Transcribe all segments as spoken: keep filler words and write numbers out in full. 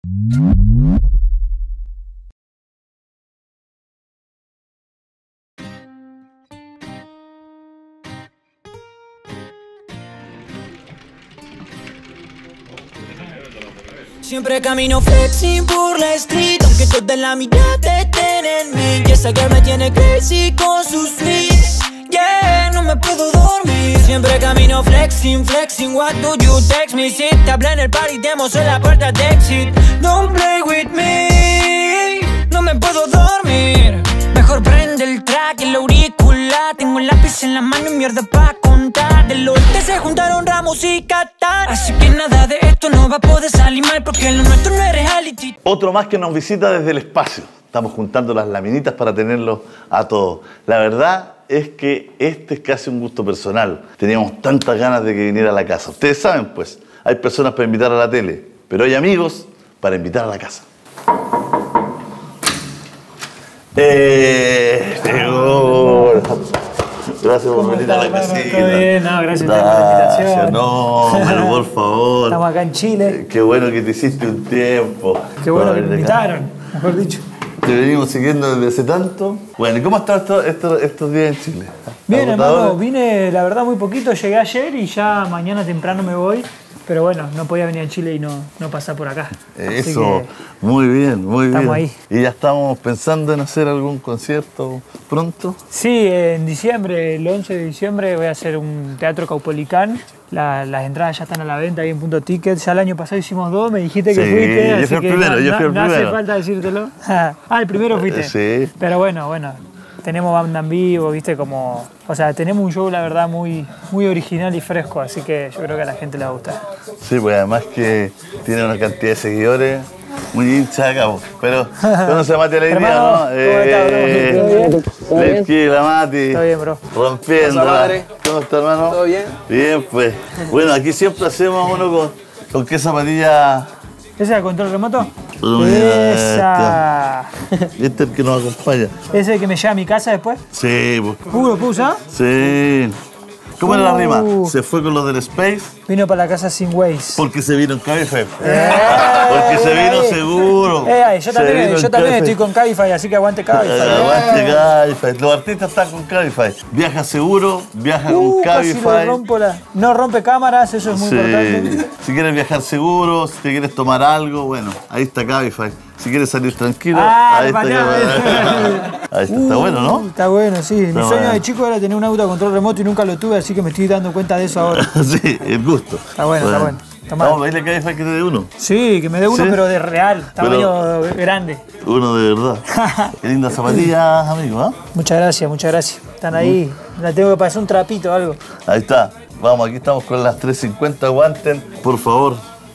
Siempre camino flexing por la street, aunque toda la mirada estén en mí. Y esa que me tiene crazy con sus tweets. Yeah, no me puedo dormir. Siempre camino flexing, flexing. What do you text me? Si te hablé en el party, demos en la puerta de exit. Don't play with me. No me puedo dormir. Mejor prende el track, el auricular. Tengo el lápiz en la mano y mierda pa' contar. Del oeste se juntaron Ramos y Qatar. Así que nada de esto no va a poder salir mal, porque lo nuestro no es reality. Otro más que nos visita desde el espacio. Estamos juntando las laminitas para tenerlos a todos. La verdad es que este es casi un gusto personal. Teníamos tantas ganas de que viniera a la casa. Ustedes saben, pues, hay personas para invitar a la tele, pero hay amigos para invitar a la casa. ¡Eh! ¡Seguro! Gracias por venir a la casita. Todo bien, no, gracias, gracias por la invitación. No, pero por favor. Estamos acá en Chile. Qué bueno que te hiciste un tiempo. Qué bueno que me invitaron, mejor dicho. Te venimos siguiendo desde hace tanto. Bueno, ¿y cómo están estos, estos, estos días en Chile? Bien, hermano, vine la verdad muy poquito, llegué ayer y ya mañana temprano me voy. Pero bueno, no podía venir a Chile y no, no pasar por acá. Eso, muy bien, muy bien. Estamos ahí. ¿Y ya estamos pensando en hacer algún concierto pronto? Sí, en diciembre, el once de diciembre, voy a hacer un teatro Caupolicán. La, las entradas ya están a la venta ahí en Punto Ticket. Ya el año pasado hicimos dos, me dijiste que sí, fuiste. Yo así fui el que primero, no, yo fui el no, primero. no hace falta decírtelo. Ah, el primero fuiste. Sí. Pero bueno, bueno. Tenemos banda en vivo, viste, como... O sea, tenemos un show, la verdad, muy, muy original y fresco, así que yo creo que a la gente le va a gustar. Sí, pues además que tiene una cantidad de seguidores muy hincha acá, pero no se Mati Alegría, ¿no? ¿Cómo estás, bro? Leski, la Mati. Todo bien, bro. Rompiéndola. ¿Cómo está, hermano? ¿Todo bien? Bien, pues. Bueno, aquí siempre hacemos uno con, con qué zapatilla... ¿Ese es el control remoto? Oh, ¡Esa! Este es el que nos acompaña. ¿Ese es el que me lleva a mi casa después? Sí, pues. ¿Uh, lo puedo usar? Sí. ¿Cómo era la Uh. rima? Se fue con los del Space. Vino para la casa sin Waze. Porque se vino en Cabify. Eh, Porque se vino eh, seguro. Eh, yo Se también, vino yo en también Cabify. estoy con Cabify, así que aguante Cabify. Eh, Aguante Cabify. Los artistas están con Cabify. Viaja seguro, viaja Uh, con casi Cabify. lo rompo la... No rompe cámaras, eso es muy Sí. importante. Si quieres viajar seguro, si te quieres tomar algo, bueno, ahí está Cabify. Si quieres salir tranquilo, Ah, ahí está para Cabify. Ahí está, está bueno, ¿no? Uh, Está bueno, sí. Mi Está sueño bueno. de chico era tener un auto a control remoto y nunca lo tuve, así que me estoy dando cuenta de eso ahora. Sí, el gusto. Está bueno, está bueno. Tomá. Vamos a pedirle a Cabify que te dé uno. Sí, que me dé uno, ¿Sí? pero de real, tamaño Pero- grande. Uno de verdad. Qué lindas zapatillas, amigo, ¿ah? Muchas gracias, muchas gracias. Están ahí. La tengo que pasar un trapito o algo. Ahí está. Vamos, aquí estamos con las trescientos cincuenta. Aguanten, por favor.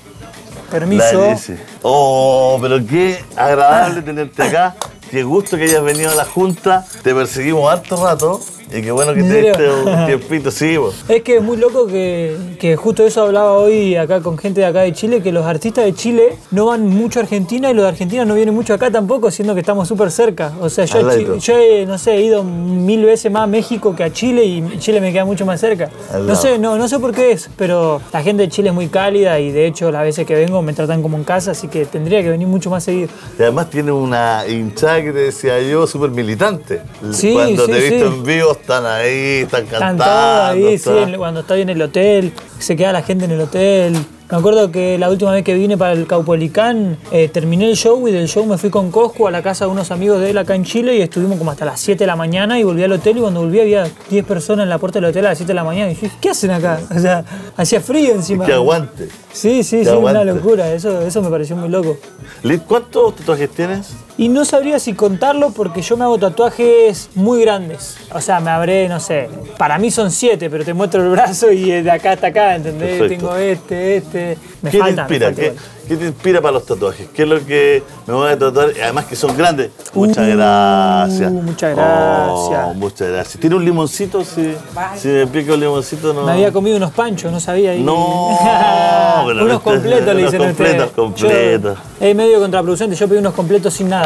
Permiso. La L S. Oh, pero qué agradable tenerte acá. Qué gusto que hayas venido a la Junta. Te perseguimos harto rato. Y qué bueno que ¿En te serio? diste un tiempito. Sí, vos. Es que es muy loco que, que justo eso hablaba hoy acá con gente de acá de Chile, que los artistas de Chile no van mucho a Argentina y los de Argentina no vienen mucho acá tampoco, siendo que estamos súper cerca. O sea, yo, Al a Chi- ladito. yo he, no sé, he ido mil veces más a México que a Chile y Chile me queda mucho más cerca. Al No lado. sé, no, no sé por qué es, pero la gente de Chile es muy cálida y de hecho las veces que vengo me tratan como en casa, así que tendría que venir mucho más seguido. Y además tiene una hinchada que te decía yo, súper militante. Sí, Cuando sí, te he visto sí. en vivo, están ahí, están Están cantando. todos ahí, sí, están- en- cuando estoy en el hotel, se queda la gente en el hotel. Me acuerdo que la última vez que vine para el Caupolicán, eh, terminé el show y del show me fui con Coscu a la casa de unos amigos de él acá en Chile y estuvimos como hasta las siete de la mañana y volví al hotel y cuando volví había diez personas en la puerta del hotel a las siete de la mañana y dije, ¿qué hacen acá? O sea, hacía frío encima. Que aguante. Sí, sí, que sí, una aguante. locura, eso, eso me pareció muy loco. Liz, ¿cuántos tatuajes tienes? Y no sabría si contarlo porque yo me hago tatuajes muy grandes. O sea, me habré, no sé, para mí son siete, pero te muestro el brazo y de acá hasta acá, ¿entendés? Perfecto. Tengo este, este. Me ¿Qué falta, te inspira? me falta ¿Qué, igual. qué te inspira para los tatuajes? ¿Qué es lo que me voy a tatuar? Además que son grandes. Muchas Uh, gracias. muchas gracias. Oh, muchas gracias. ¿Tiene un limoncito? Si, si me pica un limoncito, no. Me había comido unos panchos, no sabía. Y... No, pero unos este- completos le unos dicen completos, ustedes. completos. Yo- es medio contraproducente, yo pedí unos completos sin nada.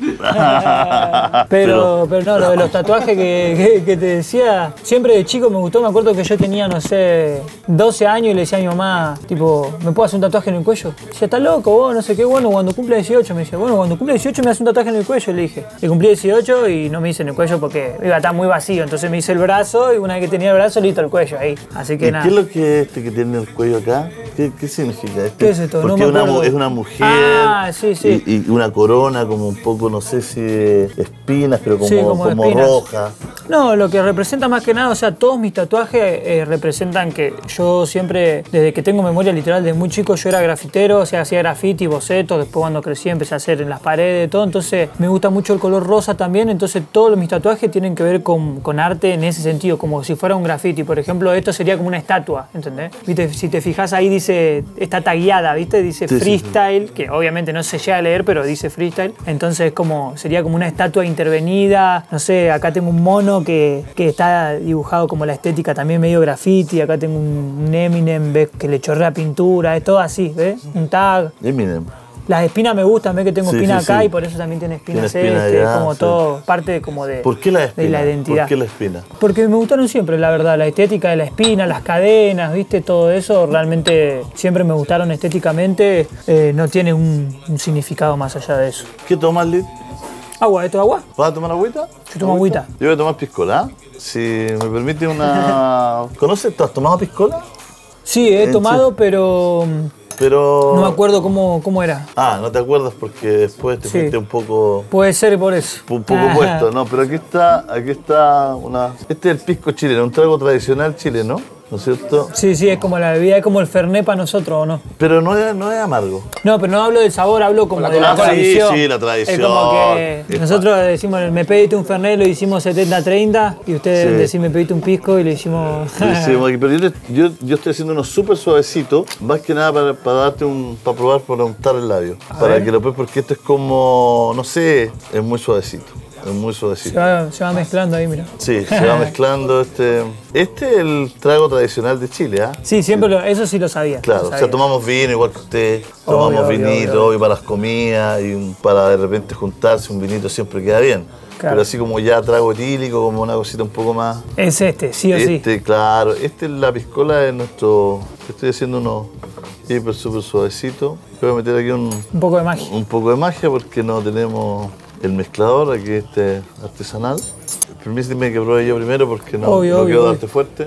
pero, pero no, lo de los tatuajes que, que, que te decía, siempre de chico me gustó. Me acuerdo que yo tenía, no sé, doce años y le decía a mi mamá, tipo, ¿me puedo hacer un tatuaje en el cuello? Decía, ¿estás loco vos? No sé qué. Bueno, cuando cumple dieciocho, me decía, bueno, cuando cumple dieciocho me hace un tatuaje en el cuello. Le dije, le cumplí dieciocho y no me hice en el cuello porque iba a estar muy vacío. Entonces me hice el brazo y una vez que tenía el brazo, listo, el cuello ahí. Así que ¿Y nada. qué es lo que es este que tiene el cuello acá? ¿Qué, qué significa? Este, ¿Qué es esto? Porque No me una, acuerdo. es una mujer Ah, sí, sí. Y, y una corona como un poco, no sé si espinas, pero como, Sí, como como espinas. roja. No, lo que representa más que nada, o sea, todos mis tatuajes eh, representan que yo siempre, desde que tengo memoria literal, desde muy chico yo era grafitero, o sea, hacía graffiti, bocetos, después cuando crecí empecé a hacer en las paredes, todo, entonces me gusta mucho el color rosa también, entonces todos mis tatuajes tienen que ver con, con arte en ese sentido, como si fuera un graffiti. Por ejemplo, esto sería como una estatua, ¿entendés? ¿Viste? Si te fijas ahí dice, está tagueada, ¿viste? Dice Sí, sí, freestyle, que obviamente no se llega a leer, pero dice freestyle, entonces como, sería como una estatua intervenida, no sé, acá tengo un mono que, que está dibujado como la estética también medio graffiti, acá tengo un, un Eminem, ¿ves? Que le chorrea pintura, es todo así, ¿ves? Un tag. Eminem. Las espinas me gustan, ves que tengo Sí, espinas sí, acá sí. y por eso también tiene espinas Tiene espina este, allá, como sí. todo, parte como de, ¿Por qué la de espina? la identidad. ¿Por qué la espina? Porque me gustaron siempre, la verdad, la estética de la espina, las cadenas, ¿viste? Todo eso realmente siempre me gustaron estéticamente, eh, no tiene un, un significado más allá de eso. ¿Qué tomas, Lid? Agua, ¿esto es agua? ¿Vas a tomar agüita? Yo tomo agüita. Yo voy a tomar piscola. Si me permite una... ¿Conoces? ¿Tú has tomado piscola? Sí, he En tomado, Chile. pero Pero... no me acuerdo cómo, cómo era. Ah, no te acuerdas porque después te Sí. fuiste un poco... Puede ser por eso. Un poco puesto, ¿no? Pero aquí está, aquí está una... Este es el pisco chileno, un trago tradicional chileno, ¿no es cierto? Sí, sí, es como la bebida, es como el Fernet para nosotros, ¿o no? Pero no es, no es amargo. No, pero no hablo del sabor, hablo como de la Ah, sí, tradición. sí, la tradición. Es como que Es nosotros decimos, me pediste un Fernet, lo hicimos setenta treinta, y ustedes Sí. decís, me pediste un pisco y lo hicimos... Lo hicimos aquí, pero yo, te- yo, yo estoy haciendo uno súper suavecito, más que nada para, para darte un, para probar, para untar el labio. Para ver. que lo pruebes, porque esto es como, no sé, es muy suavecito. Es muy se, suavecito. va, se va mezclando ahí, mira. Sí, se va mezclando este. Este es el trago tradicional de Chile, ¿ah? Sí, siempre lo, eso sí lo sabía. Claro, lo o sea, sabía. tomamos vino igual que usted, tomamos Obvio, obvio, vinito, obvio. obvio, para las comidas y un- para de repente juntarse, un vinito siempre queda bien. Claro. Pero así como ya trago etílico, como una cosita un poco más. Es este, sí o sí. Este, claro, este es la piscola de nuestro. Estoy haciendo uno hiper súper suavecito. Voy a meter aquí un, Un poco de magia. un poco de magia porque no tenemos el mezclador, aquí este artesanal. Permíteme que pruebe yo primero porque no, Obvio, no obvio, quiero obvio. darte fuerte.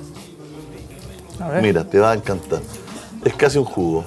A ver. Mira, te va a encantar. Es casi un jugo.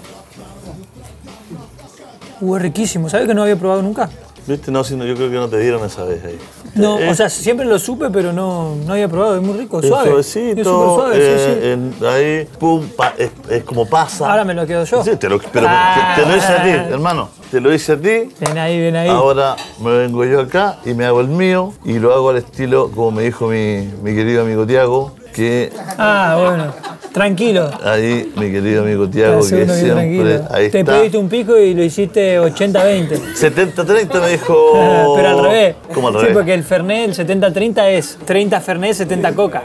Uh, es riquísimo. ¿Sabes que no había probado nunca? ¿Viste? No, sino yo creo que no te dieron esa vez ahí. No, Es- o sea, siempre lo supe, pero no, no había probado. Es muy rico, es suave. suavecito, Es súper suave, eh, sí, sí. en- ahí, pum, pa- es, es como pasa. Ahora me lo quedo yo. Sí, te lo, pero Ah. te, te lo hice a ti, hermano. Te lo hice a ti. Ven ahí, ven ahí. Ahora me vengo yo acá y me hago el mío y lo hago al estilo, como me dijo mi, mi querido amigo Tiago, que Ah, bueno. Tranquilo. ahí mi querido amigo Tiago, Hace que uno bien siempre, tranquilo. ahí Te está. pediste un pico y lo hiciste ochenta veinte. setenta treinta me dijo... Pero al revés. ¿Cómo al Sí, revés? porque el Fernet, el setenta treinta es treinta Fernet, setenta Coca.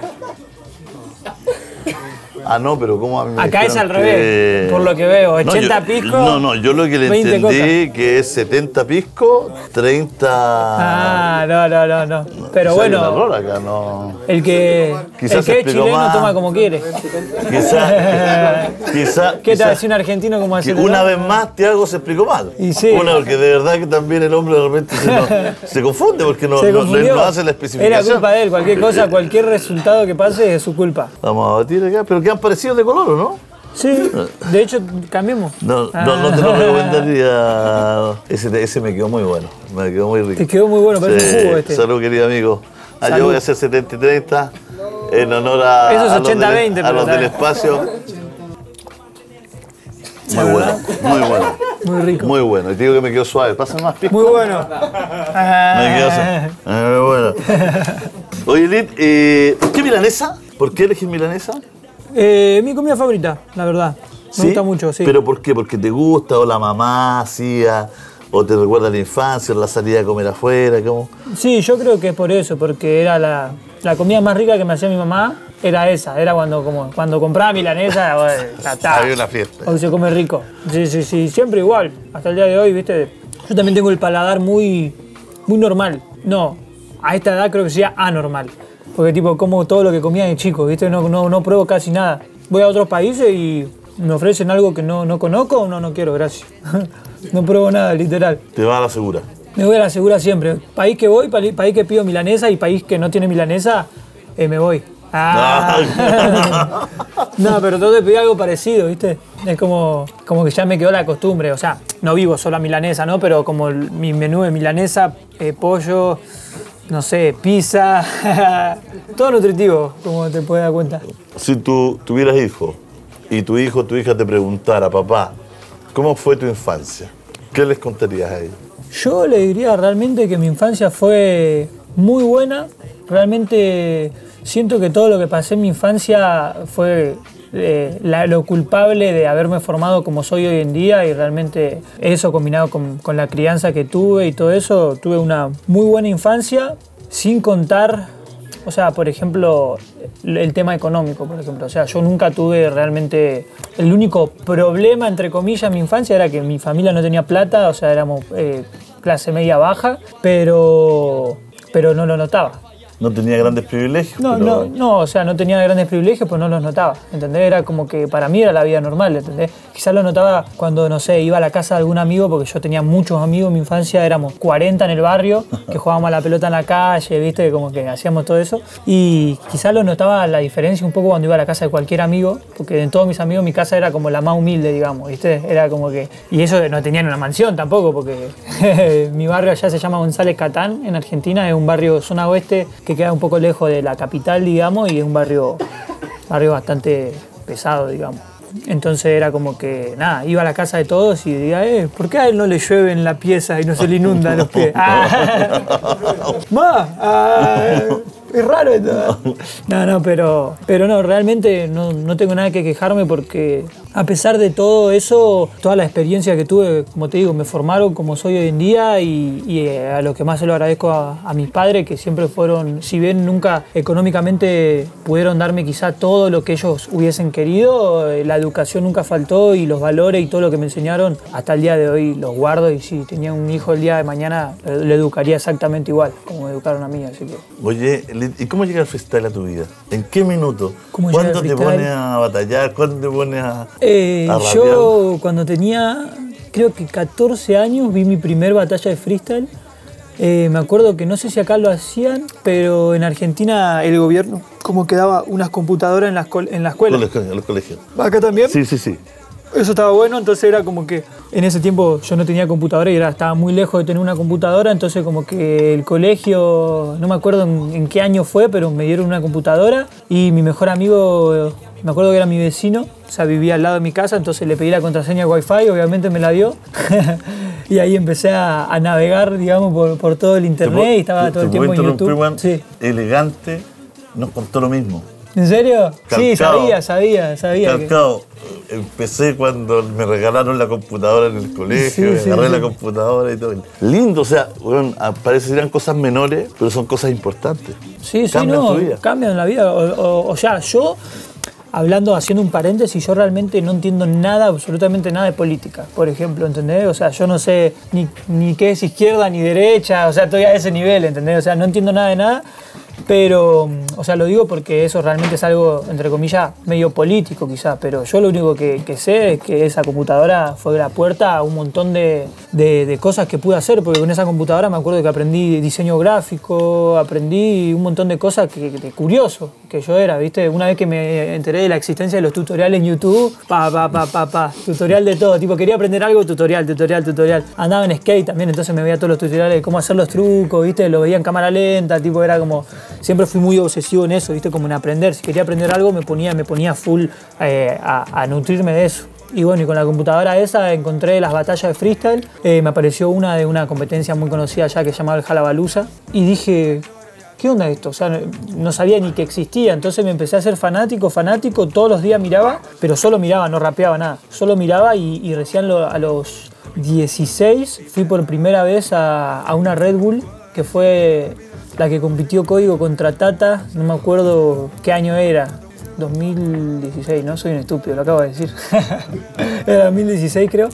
Ah, no, pero ¿cómo a mí me Acá es dijeron al revés, que- por lo que veo, No, ochenta yo- pisco, No, no, yo lo que le veinte entendí que es setenta pisco, treinta... Ah, no, no, no, no. Pero Quizá hay un error bueno, acá, no... el que, Quizás el se que es explicó chileno más. toma como quiere. Quizá, quizá, ¿Qué te quizá- va a decir un argentino como que hacer? una vez más Tiago se explicó mal. Y sí. Una, porque de verdad que también el hombre de repente se, nos- se confunde porque no, Se no, confundió. él no hace la Era especificación. culpa de él, cualquier cosa, cualquier resultado que pase es su culpa. Vamos a batir acá, pero quedan parecidos de color, ¿o no? Sí, de hecho, cambiemos. No, no, no te lo recomendaría. Ese, ese me quedó muy bueno, me quedó muy rico. Te quedó muy bueno, parece un jugo este. Salud, querido amigo. Ah, Salud. yo voy a hacer setenta y treinta en honor a, Eso es a los ochenta del- veinte, a pero los del está espacio. ¿La Muy bueno, verdad? muy bueno. Muy rico. Muy bueno. Y te digo que me quedó suave. Pásame más pisco. Muy bueno. Me quedó suave. Ah, muy bueno. Oye, Lid, eh, ¿por qué milanesa? ¿Por qué elegir milanesa? Eh, mi comida favorita, la verdad. Me gusta mucho, sí. ¿Pero por qué? ¿Porque te gusta o la mamá hacía? ¿O te recuerda la infancia o la salida a comer afuera? ¿Cómo? Sí, yo creo que es por eso, porque era la, la comida más rica que me hacía mi mamá, era esa, era cuando, como, cuando compraba milanesa, bueno, ya está. Había una fiesta. Hoy se come rico. Sí, sí, sí, siempre igual, hasta el día de hoy, viste. Yo también tengo el paladar muy, muy normal. No, a esta edad creo que sería anormal. Porque tipo, como todo lo que comía de chico, ¿viste? No, no, no pruebo casi nada. Voy a otros países y me ofrecen algo que no, no conozco, no, no quiero, gracias. No pruebo nada, literal. Te va a la segura. Me voy a la segura siempre. País que voy, país que pido milanesa y país que no tiene milanesa, eh, me voy. Ah. No, pero todo te pedí algo parecido, ¿viste? Es como, como que ya me quedó la costumbre. O sea, no vivo solo a milanesa, ¿no? Pero como el, mi menú de milanesa, eh, pollo, no sé, pizza, todo nutritivo, como te puedes dar cuenta. Si tú tuvieras hijos y tu hijo o tu hija te preguntara, papá, ¿cómo fue tu infancia? ¿Qué les contarías a ellos? Yo le diría realmente que mi infancia fue muy buena. Realmente siento que todo lo que pasé en mi infancia fue eh, la, lo culpable de haberme formado como soy hoy en día, y realmente eso combinado con, con la crianza que tuve y todo eso, tuve una muy buena infancia, sin contar, o sea, por ejemplo, el tema económico, por ejemplo. O sea, yo nunca tuve realmente... El único problema, entre comillas, en mi infancia era que mi familia no tenía plata, o sea, éramos eh, clase media baja, pero, pero no lo notaba. No tenía grandes privilegios. No, pero... no, no, o sea, no tenía grandes privilegios, pues no los notaba, ¿entendés? Era como que para mí era la vida normal, ¿entendés? Quizás lo notaba cuando, no sé, iba a la casa de algún amigo, porque yo tenía muchos amigos en mi infancia, éramos cuarenta en el barrio, que jugábamos a la pelota en la calle, ¿viste? Como que hacíamos todo eso. Y quizás lo notaba la diferencia un poco cuando iba a la casa de cualquier amigo, porque de todos mis amigos mi casa era como la más humilde, digamos, ¿viste? Era como que... Y eso no tenían una mansión tampoco, porque mi barrio allá se llama González Catán, en Argentina, es un barrio zona oeste, que queda un poco lejos de la capital, digamos, y es un barrio, barrio bastante pesado, digamos. Entonces era como que, nada, iba a la casa de todos y decía, eh, ¿por qué a él no le llueve en la pieza y no se le inundan los pies? ¡Ah! ¡Ma! ¡Ah! Es raro esto. No, no, pero, pero no, realmente no, no tengo nada que quejarme, porque a pesar de todo eso, toda la experiencia que tuve, como te digo, me formaron como soy hoy en día, y, y a lo que más se lo agradezco a, a mis padres, que siempre fueron, si bien nunca económicamente pudieron darme quizá todo lo que ellos hubiesen querido, la educación nunca faltó, y los valores y todo lo que me enseñaron hasta el día de hoy los guardo, y si tenía un hijo el día de mañana le educaría exactamente igual como me educaron a mí, así que... Oye, ¿y cómo llega el freestyle a tu vida? ¿En qué minuto? ¿Cuándo te freestyle? pones a batallar? ¿Cuándo te pones a, eh, a Yo cuando tenía, creo que catorce años, vi mi primer batalla de freestyle. Eh, me acuerdo que no sé si acá lo hacían, pero en Argentina el gobierno como que daba unas computadoras en la, en la escuela. En los colegios. ¿Acá también? Sí, sí, sí. Eso estaba bueno, entonces era como que en ese tiempo yo no tenía computadora y era, estaba muy lejos de tener una computadora, entonces como que el colegio, no me acuerdo en, en qué año fue, pero me dieron una computadora, y mi mejor amigo, me acuerdo que era mi vecino, o sea, vivía al lado de mi casa, entonces le pedí la contraseña Wi-Fi, obviamente me la dio. Y ahí empecé a, a navegar, digamos, por, por todo el internet, y estaba todo el tiempo en YouTube. Juan, sí. Elegante nos contó lo mismo. ¿En serio? Calcao, sí, sabía, sabía, sabía. Calcao, que... empecé cuando me regalaron la computadora en el colegio, sí, sí, agarré sí. la computadora y todo. Lindo, o sea, bueno, parecerían cosas menores, pero son cosas importantes. Sí, sí, cambian no, tu vida. Cambian la vida. O, o, o sea, yo, hablando, haciendo un paréntesis, yo realmente no entiendo nada, absolutamente nada de política, por ejemplo, ¿entendés? O sea, yo no sé ni, ni qué es izquierda ni derecha, o sea, estoy a ese nivel, ¿entendés? O sea, no entiendo nada de nada. Pero, o sea, lo digo porque eso realmente es algo, entre comillas, medio político quizás, pero yo lo único que, que sé es que esa computadora fue la puerta a un montón de, de, de cosas que pude hacer, porque con esa computadora me acuerdo que aprendí diseño gráfico, aprendí un montón de cosas que, que, de curioso que yo era, ¿viste? Una vez que me enteré de la existencia de los tutoriales en YouTube, pa, pa, pa, pa, pa, tutorial de todo, tipo, quería aprender algo, tutorial, tutorial, tutorial. Andaba en skate también, entonces me veía todos los tutoriales de cómo hacer los trucos, ¿viste? Lo veía en cámara lenta, tipo, era como... Siempre fui muy obsesivo en eso, ¿viste? Como en aprender. Si quería aprender algo, me ponía, me ponía full eh, a, a nutrirme de eso. Y bueno, y con la computadora esa encontré las batallas de freestyle. Eh, me apareció una de una competencia muy conocida allá que se llamaba el Jalabaluza. Y dije, ¿qué onda esto? O sea, no, no sabía ni que existía. Entonces me empecé a hacer fanático, fanático. Todos los días miraba, pero solo miraba, no rapeaba nada. Solo miraba y, y recién lo, a los dieciséis fui por primera vez a, a una Red Bull, que fue... la que compitió Código contra Tata, no me acuerdo qué año era, dos mil dieciséis, ¿no? Soy un estúpido, lo acabo de decir. Era dos mil dieciséis, creo.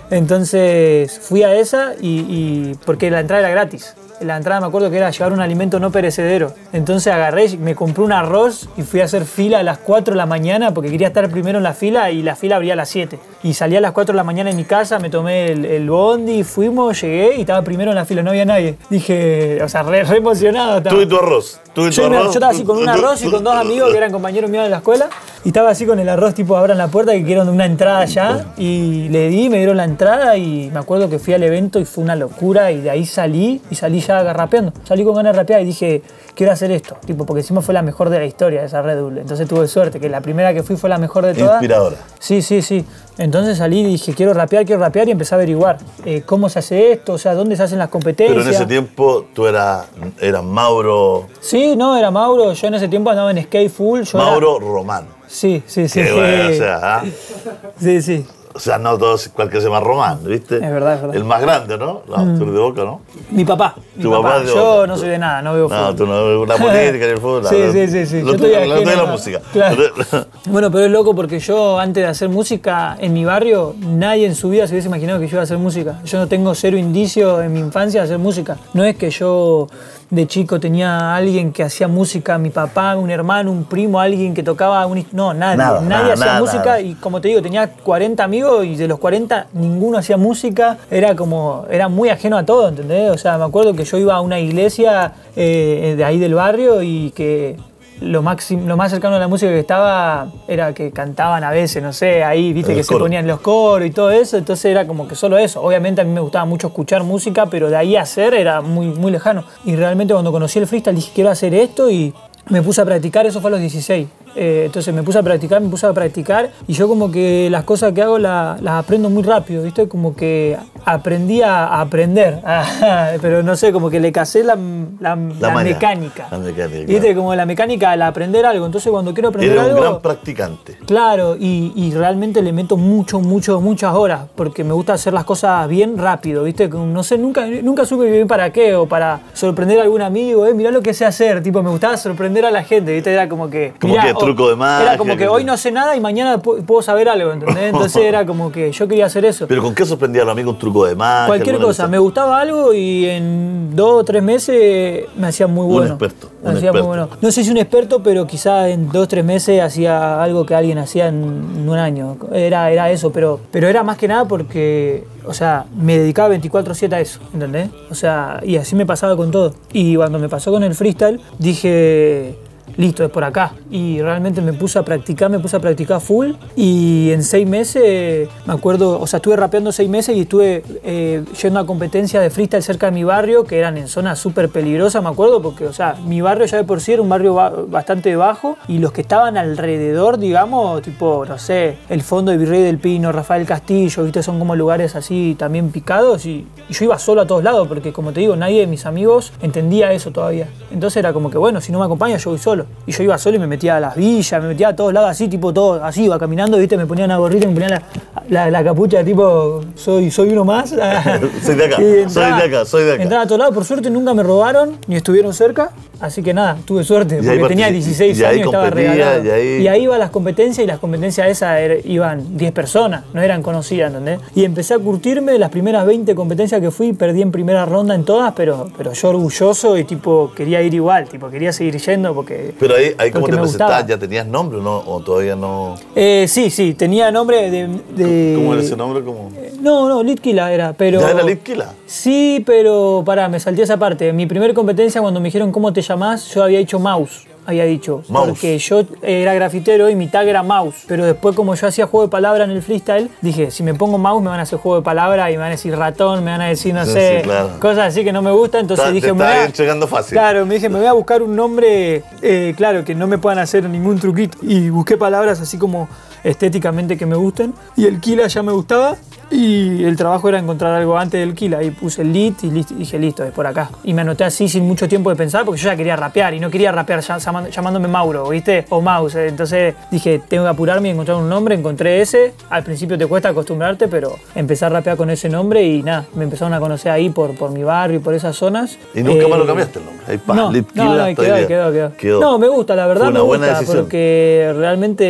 Entonces fui a esa y, y porque la entrada era gratis. La entrada me acuerdo que era llevar un alimento no perecedero. Entonces agarré y me compré un arroz y fui a hacer fila a las cuatro de la mañana porque quería estar primero en la fila y la fila abría a las siete. Y salí a las cuatro de la mañana en mi casa, me tomé el, el bondi, fuimos, llegué y estaba primero en la fila, no había nadie. Dije, o sea, re, re emocionado estaba. Tú y tu arroz. Tú y tu yo, arroz. Yo estaba así con un arroz y con dos amigos que eran compañeros míos de la escuela. Y estaba así con el arroz, tipo, abran la puerta que quieren una entrada ya. Y le di, me dieron la entrada y me acuerdo que fui al evento y fue una locura. Y de ahí salí y salí ya rapeando. Salí con ganas de rapear y dije, quiero hacer esto. Tipo, porque encima fue la mejor de la historia de esa Red Bull. Entonces tuve suerte, que la primera que fui fue la mejor de todas. Inspiradora. Sí, sí, sí. Entonces salí y dije, quiero rapear, quiero rapear y empecé a averiguar eh, cómo se hace esto, o sea, dónde se hacen las competencias. Pero en ese tiempo tú eras, eras Mauro... Sí, no, era Mauro. Yo en ese tiempo andaba en skate full. Yo Mauro era... Román. Sí, sí, sí. Qué bueno, o sea, ¿ah? Sí, sí. O sea, no todos, cualquier se llama Román, ¿viste? Es verdad, es verdad. El más grande, ¿no? No, mm. tú eres de Boca, ¿no? Mi papá. Mi tu papá. papá es de Yo Boca. no soy de nada, no veo fútbol. No, tú no ves la política ni el fútbol. Sí, la, sí, sí, sí. Lo Yo tuyo estoy es la ajeno. música. Claro. Bueno, pero es loco porque yo, antes de hacer música, en mi barrio, nadie en su vida se hubiese imaginado que yo iba a hacer música. Yo no tengo cero indicio en mi infancia de hacer música. No es que yo de chico tenía a alguien que hacía música, mi papá, un hermano, un primo, alguien que tocaba un... No, nadie. Nada, nadie nada, hacía nada, música nada. Y como te digo, tenía cuarenta amigos y de los cuarenta ninguno hacía música. Era como, era muy ajeno a todo, ¿entendés? O sea, me acuerdo que yo iba a una iglesia eh, de ahí del barrio y que lo, máximo, lo más cercano a la música que estaba era que cantaban a veces, no sé, ahí, viste, el que coro. Se ponían los coros y todo eso. Entonces era como que solo eso. Obviamente a mí me gustaba mucho escuchar música, pero de ahí a hacer era muy, muy lejano. Y realmente cuando conocí el freestyle dije, quiero hacer esto y me puse a practicar, eso fue a los dieciséis. Eh, entonces me puse a practicar, me puse a practicar y yo como que las cosas que hago la, las aprendo muy rápido, ¿viste? Como que aprendí a aprender, pero no sé, como que le casé la, la, La la maña. mecánica. La mecánica, ¿Viste? claro. Como la mecánica al aprender algo. Entonces cuando quiero aprender Eres un algo... gran practicante. Claro, y, y realmente le meto mucho, mucho, muchas horas, porque me gusta hacer las cosas bien rápido, ¿viste? Como, no sé, nunca, nunca supe bien para qué, o para sorprender a algún amigo, eh, mirá lo que sé hacer, tipo, me gustaba sorprender a la gente, ¿viste? Era como que... Como mirá, que truco de magia. Era como que que- hoy no sé nada y mañana pu- puedo saber algo, ¿entendés? Entonces era como que yo quería hacer eso. ¿Pero con qué sorprendía a los amigos? ¿Un truco de magia? Cualquier alguna cosa, me gustaba algo y en dos o tres meses me hacía muy Un bueno. experto, Me un hacía experto. muy bueno. No sé si un experto, pero quizá en dos o tres meses hacía algo que alguien hacía en, en un año. Era, era eso, pero, pero era más que nada porque, o sea, me dedicaba veinticuatro siete a eso, ¿entendés? O sea, y así me pasaba con todo. Y cuando me pasó con el freestyle, dije... Listo, es por acá. Y realmente me puse a practicar, me puse a practicar full. Y en seis meses, me acuerdo, o sea, estuve rapeando seis meses y estuve eh, yendo a competencias de freestyle cerca de mi barrio, que eran en zonas súper peligrosas, me acuerdo, porque, o sea, mi barrio ya de por sí era un barrio ba- bastante bajo. Y los que estaban alrededor, digamos, tipo, no sé, el fondo de Virrey del Pino, Rafael Castillo, ¿viste? Son como lugares así también picados. Y, y yo iba solo a todos lados, porque, como te digo, nadie de mis amigos entendía eso todavía. Entonces era como que, bueno, si no me acompaña, yo voy solo. Y yo iba solo y me metía a las villas, me metía a todos lados así, tipo todo, así, iba caminando, ¿viste? Me ponía una gorrita, me ponía la, la, la capucha, tipo, soy, soy uno más. Soy de acá, Y soy de acá, soy de acá. Entraba a todos lados, por suerte nunca me robaron, ni estuvieron cerca, así que nada, tuve suerte, Y ahí porque tenía partici- dieciséis y ahí años, estaba competía, regalado. y ahí- Y ahí iba a las competencias, y las competencias esas er- iban diez personas, no eran conocidas, ¿entendés? Y empecé a curtirme, las primeras veinte competencias que fui, perdí en primera ronda en todas, pero, pero yo orgulloso y tipo, quería ir igual, tipo, quería seguir yendo porque... Pero ahí, ahí ¿cómo porque te me presentás? gustaba. ¿Ya tenías nombre o no? ¿O todavía no? Eh, sí, sí, tenía nombre de... de- ¿Cómo era ese nombre? ¿Cómo? No, no, Litkila era, pero... ¿Ya era Litquila? Sí, pero pará, me salté esa parte. En mi primera competencia, cuando me dijeron cómo te llamás, yo había dicho Mouse. Había dicho. Mouse. Porque yo era grafitero y mi tag era Mouse. Pero después, como yo hacía juego de palabra en el freestyle, dije, si me pongo Mouse me van a hacer juego de palabra y me van a decir ratón, me van a decir, no Sí, sé, sí, claro. cosas así que no me gustan. Entonces Está- dije, te me estaba voy a- entregando fácil. Claro, me dije, me voy a buscar un nombre, eh, claro, que no me puedan hacer ningún truquito. Y busqué palabras así como estéticamente que me gusten. Y el Kila ya me gustaba. Y el trabajo era encontrar algo antes del Kila. Y puse el lit y listo, y dije, listo, es por acá. Y me anoté así sin mucho tiempo de pensar porque yo ya quería rapear. Y no quería rapear ya- llamando- llamándome Mauro, ¿viste? O Mouse. Entonces dije, tengo que apurarme y encontrar un nombre. Encontré ese. Al principio te cuesta acostumbrarte, pero empecé a rapear con ese nombre. Y nada, me empezaron a conocer ahí por, por mi barrio y por esas zonas. Y nunca Eh, más lo cambiaste el nombre. Ahí, pa, no, Litquila, no, no, hasta quedó, hoy día. quedó, quedó, Quedó. No, me gusta, la verdad Fue una me buena gusta, decisión. porque realmente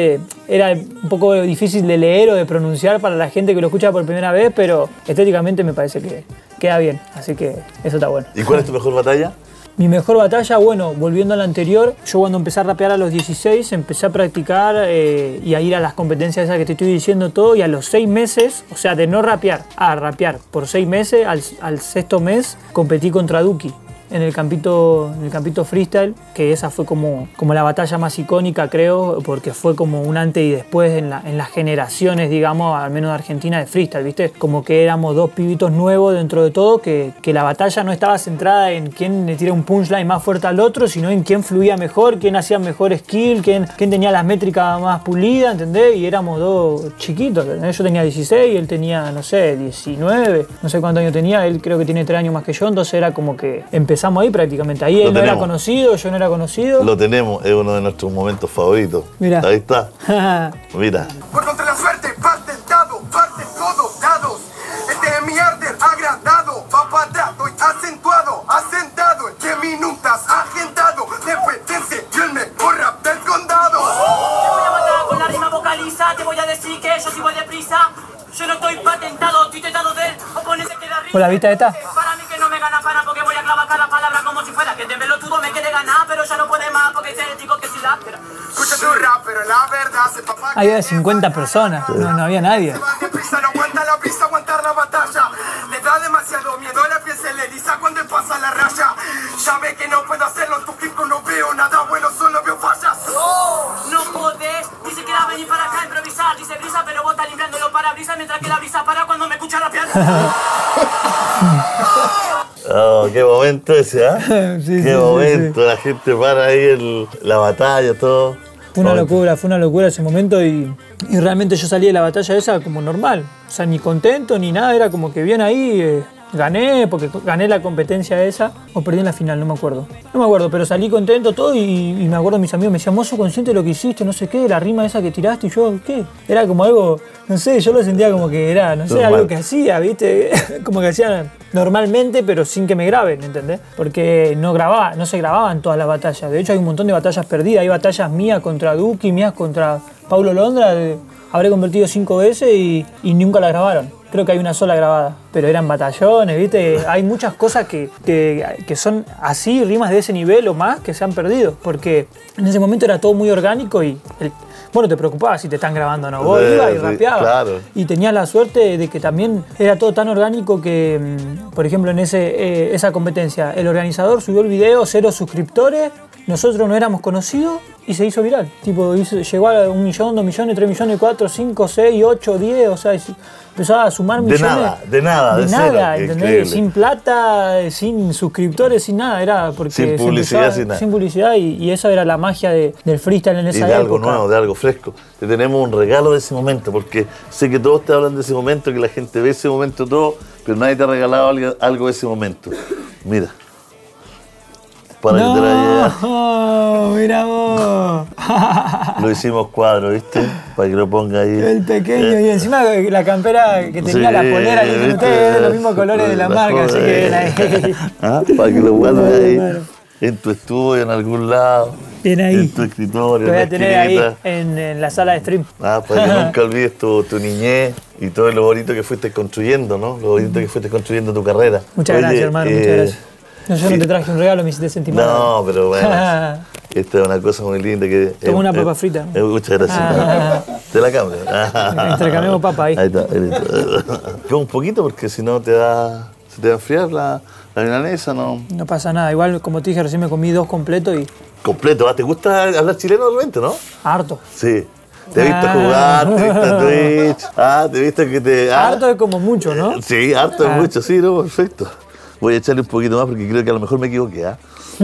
era un poco difícil de leer o de pronunciar para la gente que lo escucha por primera vez, pero estéticamente me parece que queda bien, así que eso está bueno. ¿Y cuál es tu mejor batalla? Mi mejor batalla, bueno, volviendo a la anterior, yo cuando empecé a rapear a los dieciséis, empecé a practicar eh, y a ir a las competencias esas que te estoy diciendo todo, y a los seis meses, o sea, de no rapear a rapear por seis meses, al, al sexto mes, competí contra Duki en el campito, en el campito freestyle, que esa fue como, como la batalla más icónica, creo, porque fue como un antes y después en, la, en las generaciones, digamos, al menos de Argentina, de freestyle, ¿viste? Como que éramos dos pibitos nuevos dentro de todo, que, que la batalla no estaba centrada en quién le tira un punchline más fuerte al otro, sino en quién fluía mejor, quién hacía mejor skill, quién, quién tenía las métricas más pulidas, ¿entendés? Y éramos dos chiquitos, ¿entendés? Yo tenía dieciséis, él tenía, no sé, diecinueve, no sé cuántos años tenía, él creo que tiene tres años más que yo, entonces era como que empezamos ahí prácticamente. Ahí él no era conocido, yo no era conocido. Lo tenemos, es uno de nuestros momentos favoritos. Mira. Ahí está. Mira. Por contra la suerte, parte dado, parte todos dados. Este es mi arte agradado, va para atrás, estoy acentuado, asentado, entre minutas, agendado, competencia y el mejor rap del condado. Te voy a matar con la rima vocaliza, te voy a decir que yo sí voy deprisa. Yo no estoy patentado, estoy tentado del oponente que la rima. ¿Con la vista esta? Para mí que no me gana para porque voy a clavar cada palabra como si fuera que de pelotudo me quiere ganar, pero ya no puede más porque te digo que si la. Escucha tu rap, pero la verdad se papá. Había cincuenta personas, no, no había nadie. Se va deprisa, no aguanta la prisa, aguantar la batalla. Le da demasiado miedo, la piel se le eriza cuando pasa la raya. Ya ve que no puedo hacerlo, en tu pico no veo nada bueno, solo veo fallas. No podés ni siquiera venir para acá a improvisar. Dice brisa, pero vos estás limpiando los parabrisas mientras que la brisa para cuando me escucha rapear. Oh, qué momento ese, ¿ah? ¿eh? Sí, qué sí, momento, sí, sí. la gente para ahí en la batalla, todo. Fue una Momento. locura, fue una locura ese momento y, y realmente yo salí de la batalla esa como normal. O sea, ni contento ni nada, era como que bien ahí, eh, gané, porque gané la competencia esa, o perdí en la final, no me acuerdo. No me acuerdo, pero salí contento todo y, y me acuerdo mis amigos me decían, mozo, consciente de lo que hiciste, no sé qué, la rima esa que tiraste y yo, ¿qué? Era como algo, no sé, yo lo sentía como que era, no sé, Normal. algo que hacía, ¿viste? Como que hacía normalmente, pero sin que me graben, ¿entendés? Porque no grababa, no se grababan todas las batallas. De hecho, hay un montón de batallas perdidas. Hay batallas mías contra Duki, mías contra Paulo Londra. de- Habré convertido cinco veces y, y nunca la grabaron. Creo que hay una sola grabada, pero eran batallones, ¿viste? Hay muchas cosas que, que, que son así, rimas de ese nivel o más, que se han perdido. Porque en ese momento era todo muy orgánico y... El, bueno, te preocupabas si te están grabando o no. Vos Sí, ibas y sí, rapeabas. claro. Y tenías la suerte de que también era todo tan orgánico que, mm, por ejemplo, en ese, eh, esa competencia, el organizador subió el video, cero suscriptores, nosotros no éramos conocidos y se hizo viral. Tipo, hizo- llegó a un millón, dos millones, tres millones, cuatro, cinco, seis, ocho, diez, o sea, es- empezaba a sumar De millones. nada, de nada, de, de nada, cero, qué ¿entendés? increíble. Sin plata, sin suscriptores, sin nada, era porque Sin se publicidad, empezaba- sin nada. sin publicidad y, y esa era la magia de- del freestyle en Y esa de algo época. nuevo, de algo fresco. Te tenemos un regalo de ese momento, porque sé que todos te hablan de ese momento, que la gente ve ese momento todo, pero nadie te ha regalado algo, algo de ese momento. Mira. Para que te la lleves. No, mira vos. Lo hicimos cuadro, ¿viste? Para que lo ponga ahí. El pequeño y encima la campera que tenía Sí, la polera que tiene ¿viste? ustedes, los mismos colores de la marca, así que bien ahí. Ah, para que lo guardes ahí Claro. en tu estudio, en algún lado. Bien ahí. En tu escritorio, Lo voy en a la tener ahí esquinita. en, en la sala de stream. Ah, para que nunca olvides tu, tu niñez y todo lo bonito que fuiste construyendo, ¿no? Lo bonito que fuiste construyendo tu carrera. Muchas Oye, gracias, hermano, eh, muchas gracias. No, yo sí. no te traje un regalo, me hiciste sentir mal. No, pero bueno, esta es una cosa muy linda que... Toma eh, una eh, papa frita. eh, muchas gracias. De la cámara. Intercambiamos papa ahí. Ahí está. Ahí está. Come un poquito porque si no te da... Se te va a enfriar la, la milanesa, ¿no? No pasa nada, igual como te dije recién me comí dos completos y Completo. ¿Ah? ¿Te gusta hablar chileno de repente, no? harto. Sí. Te he visto Ah. jugar, te he visto en Twitch. Ah, te he visto que te... ah. Harto es como mucho, ¿no? Sí, harto es Ah. mucho, sí, no, perfecto. Voy a echarle un poquito más porque creo que a lo mejor me equivoqué, ¿ah?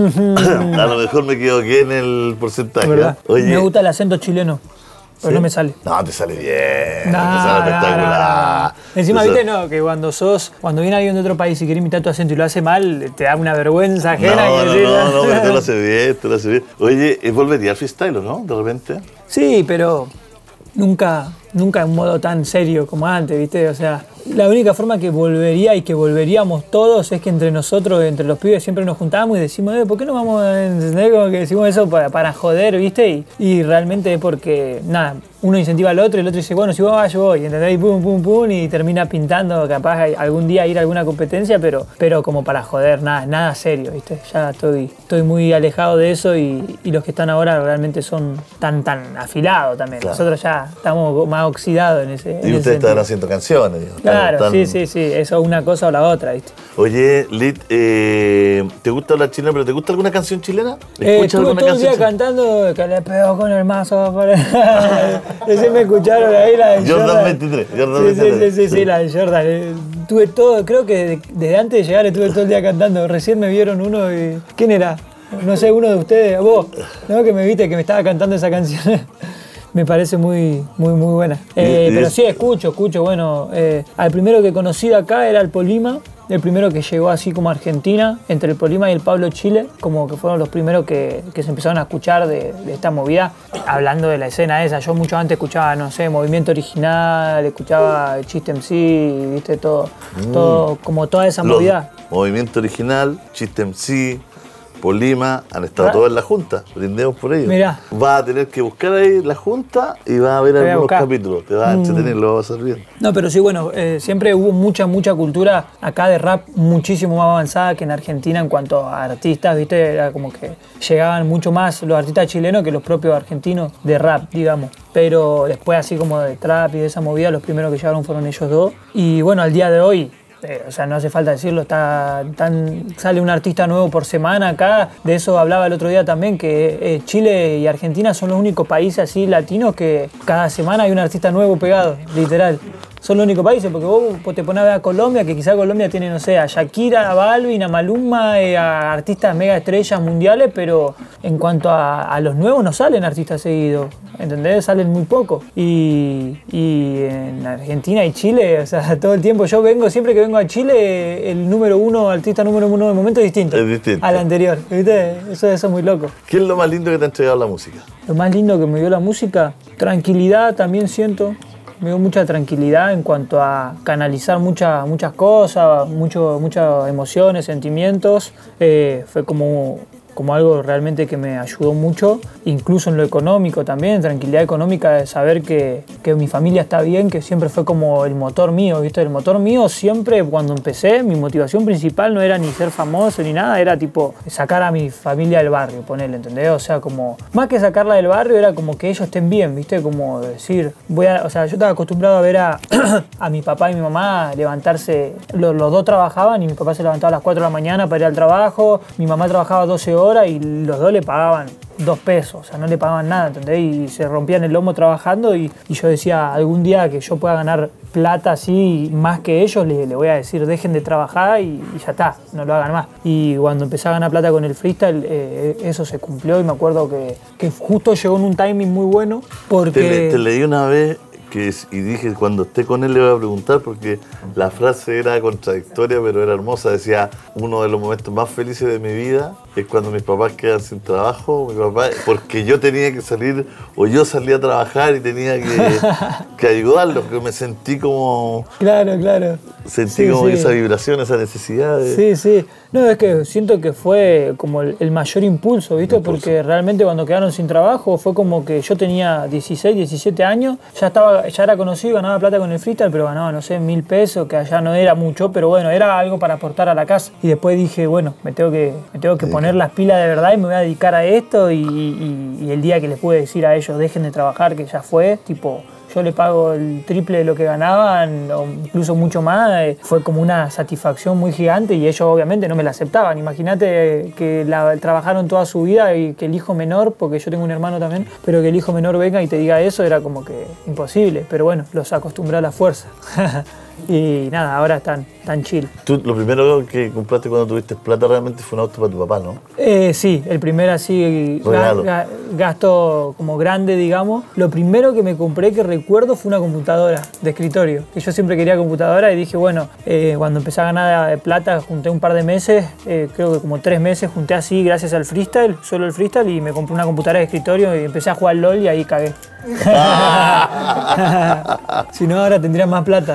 A lo mejor me equivoqué en el porcentaje. ¿Verdad? ¿ah? Oye, Me gusta el acento chileno, pero ¿sí? no me sale. No, te sale bien. No, te sale no, espectacular. no, no. Encima, Te sale- viste, no, que cuando sos, cuando viene alguien de otro país y quiere imitar tu acento y lo hace mal, te da una vergüenza ajena. No, que no, decís, no, no, pero tú lo haces bien, tú lo haces bien. Oye, ¿eh, ¿volvería al freestyle o no? De repente. Sí, pero nunca, nunca en un modo tan serio como antes, ¿viste? O sea, La única forma que volvería y que volveríamos todos es que entre nosotros, entre los pibes, siempre nos juntábamos y decimos, eh, ¿por qué no vamos a entender? Como que decimos eso para, para joder, ¿viste? Y, y realmente es porque, nada, uno incentiva al otro y el otro dice, bueno, si vos vas, yo voy, ¿entendés? Y pum, pum, pum, y termina pintando, capaz algún día ir a alguna competencia, pero, pero como para joder, nada, nada serio, ¿viste? Ya estoy, estoy muy alejado de eso y, y los que están ahora realmente son tan, tan afilados también. Claro. Nosotros ya estamos más oxidados en ese Y en ustedes están haciendo canciones. Digo, claro, están... sí, sí, sí, eso es una cosa o la otra, ¿viste? Oye, Lit, eh, ¿te gusta hablar chileno, pero te gusta alguna canción chilena? Eh, estuve todo el día cantando que le pegó con el mazo. Ese me escucharon ahí, la de Jordan. Jordan veintitrés. Jordan sí, veintitrés. Sí, sí, sí, sí, la de Jordan. Eh, tuve todo, creo que desde antes de llegar estuve todo el día cantando. Recién me vieron uno y... ¿Quién era? No sé, uno de ustedes, vos, ¿no? Que me viste que me estaba cantando esa canción. Me parece muy, muy, muy buena. Eh, pero sí, escucho, escucho. Bueno, eh, al primero que conocí de acá era el Polima. El primero que llegó así como a Argentina, entre el Polima y el Pablo Chile, como que fueron los primeros que, que se empezaron a escuchar de, de esta movida. Hablando de la escena esa, yo mucho antes escuchaba, no sé, Movimiento Original, escuchaba Chiste M C, viste, todo, mm. todo como toda esa Los, movida. Movimiento Original, Chiste M C, Polima, han estado ¿Ah? todos en la Junta, brindemos por ello. Mirá. Vas a tener que buscar ahí la Junta y vas a ver algunos buscar. capítulos, te vas a entretener, mm. lo vas a hacer bien. No, pero sí, bueno, eh, siempre hubo mucha, mucha cultura acá de rap muchísimo más avanzada que en Argentina en cuanto a artistas, ¿viste? Era como que llegaban mucho más los artistas chilenos que los propios argentinos de rap, digamos. Pero después así como de trap y de esa movida, los primeros que llegaron fueron ellos dos. Y bueno, al día de hoy... Eh, o sea, no hace falta decirlo, está, tan, sale un artista nuevo por semana acá. De eso hablaba el otro día también, que eh, Chile y Argentina son los únicos países así latinos que cada semana hay un artista nuevo pegado, literal. Son los únicos países, porque vos, vos te pones a ver a Colombia, que quizá Colombia tiene, no sé, a Shakira, a Balvin, a Maluma, eh, a artistas mega estrellas mundiales, pero en cuanto a, a los nuevos no salen artistas seguidos, ¿entendés? Salen muy poco. Y, y en Argentina y Chile, o sea, todo el tiempo yo vengo, siempre que vengo a Chile, el número uno, artista número uno del momento es distinto, es distinto al anterior, ¿viste? Eso, eso es muy loco. ¿Qué es lo más lindo que te ha entregado la música? Lo más lindo que me dio la música, tranquilidad también siento. Me dio mucha tranquilidad en cuanto a canalizar mucha, muchas cosas, mucho, muchas emociones, sentimientos. Eh, fue como, como algo realmente que me ayudó mucho, incluso en lo económico también, tranquilidad económica de saber que, que mi familia está bien, que siempre fue como el motor mío, ¿viste? El motor mío siempre, cuando empecé, mi motivación principal no era ni ser famoso ni nada, era tipo sacar a mi familia del barrio, ponerle, ¿entendés? O sea, como, más que sacarla del barrio, era como que ellos estén bien, ¿viste? Como decir, voy a, o sea, yo estaba acostumbrado a ver a, a mi papá y mi mamá levantarse, los, los dos trabajaban y mi papá se levantaba a las cuatro de la mañana para ir al trabajo, mi mamá trabajaba doce horas y los dos le pagaban dos pesos, o sea, no le pagaban nada, ¿entendés? Y se rompían el lomo trabajando y, y yo decía, algún día que yo pueda ganar plata así más que ellos, le, le voy a decir, dejen de trabajar y, y ya está, no lo hagan más. Y cuando empecé a ganar plata con el freestyle, eh, eso se cumplió y me acuerdo que, que justo llegó en un timing muy bueno porque... Te, le, te leí una vez que, y dije, cuando esté con él le voy a preguntar porque la frase era contradictoria pero era hermosa, decía, uno de los momentos más felices de mi vida es cuando mis papás quedan sin trabajo, mi papá, porque yo tenía que salir, o yo salía a trabajar y tenía que, que ayudarlos, que me sentí como... Claro, claro. Sentí sí, como sí. esa vibración, esa necesidad de... Sí, sí. No, es que siento que fue como el, el mayor impulso, ¿viste? Impulso. Porque realmente cuando quedaron sin trabajo fue como que yo tenía dieciséis, diecisiete años, ya estaba, ya era conocido, ganaba plata con el freestyle, pero ganaba, no sé, mil pesos, que allá no era mucho, pero bueno, era algo para aportar a la casa. Y después dije, bueno, me tengo que, me tengo que sí. poner las pilas de verdad y me voy a dedicar a esto y, y, y el día que les pude decir a ellos, dejen de trabajar, que ya fue, tipo... Yo le pago el triple de lo que ganaban, o incluso mucho más. Fue como una satisfacción muy gigante y ellos obviamente no me la aceptaban. Imagínate que la, trabajaron toda su vida y que el hijo menor, porque yo tengo un hermano también, pero que el hijo menor venga y te diga eso era como que imposible. Pero bueno, los acostumbré a la fuerza. Y nada, ahora están tan chill. Tú, lo primero que compraste cuando tuviste plata realmente fue un auto para tu papá, ¿no? Eh, sí, el primer así ga, ga, gasto como grande, digamos. Lo primero que me compré que recuerdo fue una computadora de escritorio. Que yo siempre quería computadora y dije, bueno, eh, cuando empecé a ganar plata junté un par de meses, eh, creo que como tres meses junté así gracias al freestyle, solo el freestyle, y me compré una computadora de escritorio y empecé a jugar LOL y ahí cagué. Si no, ahora tendría más plata.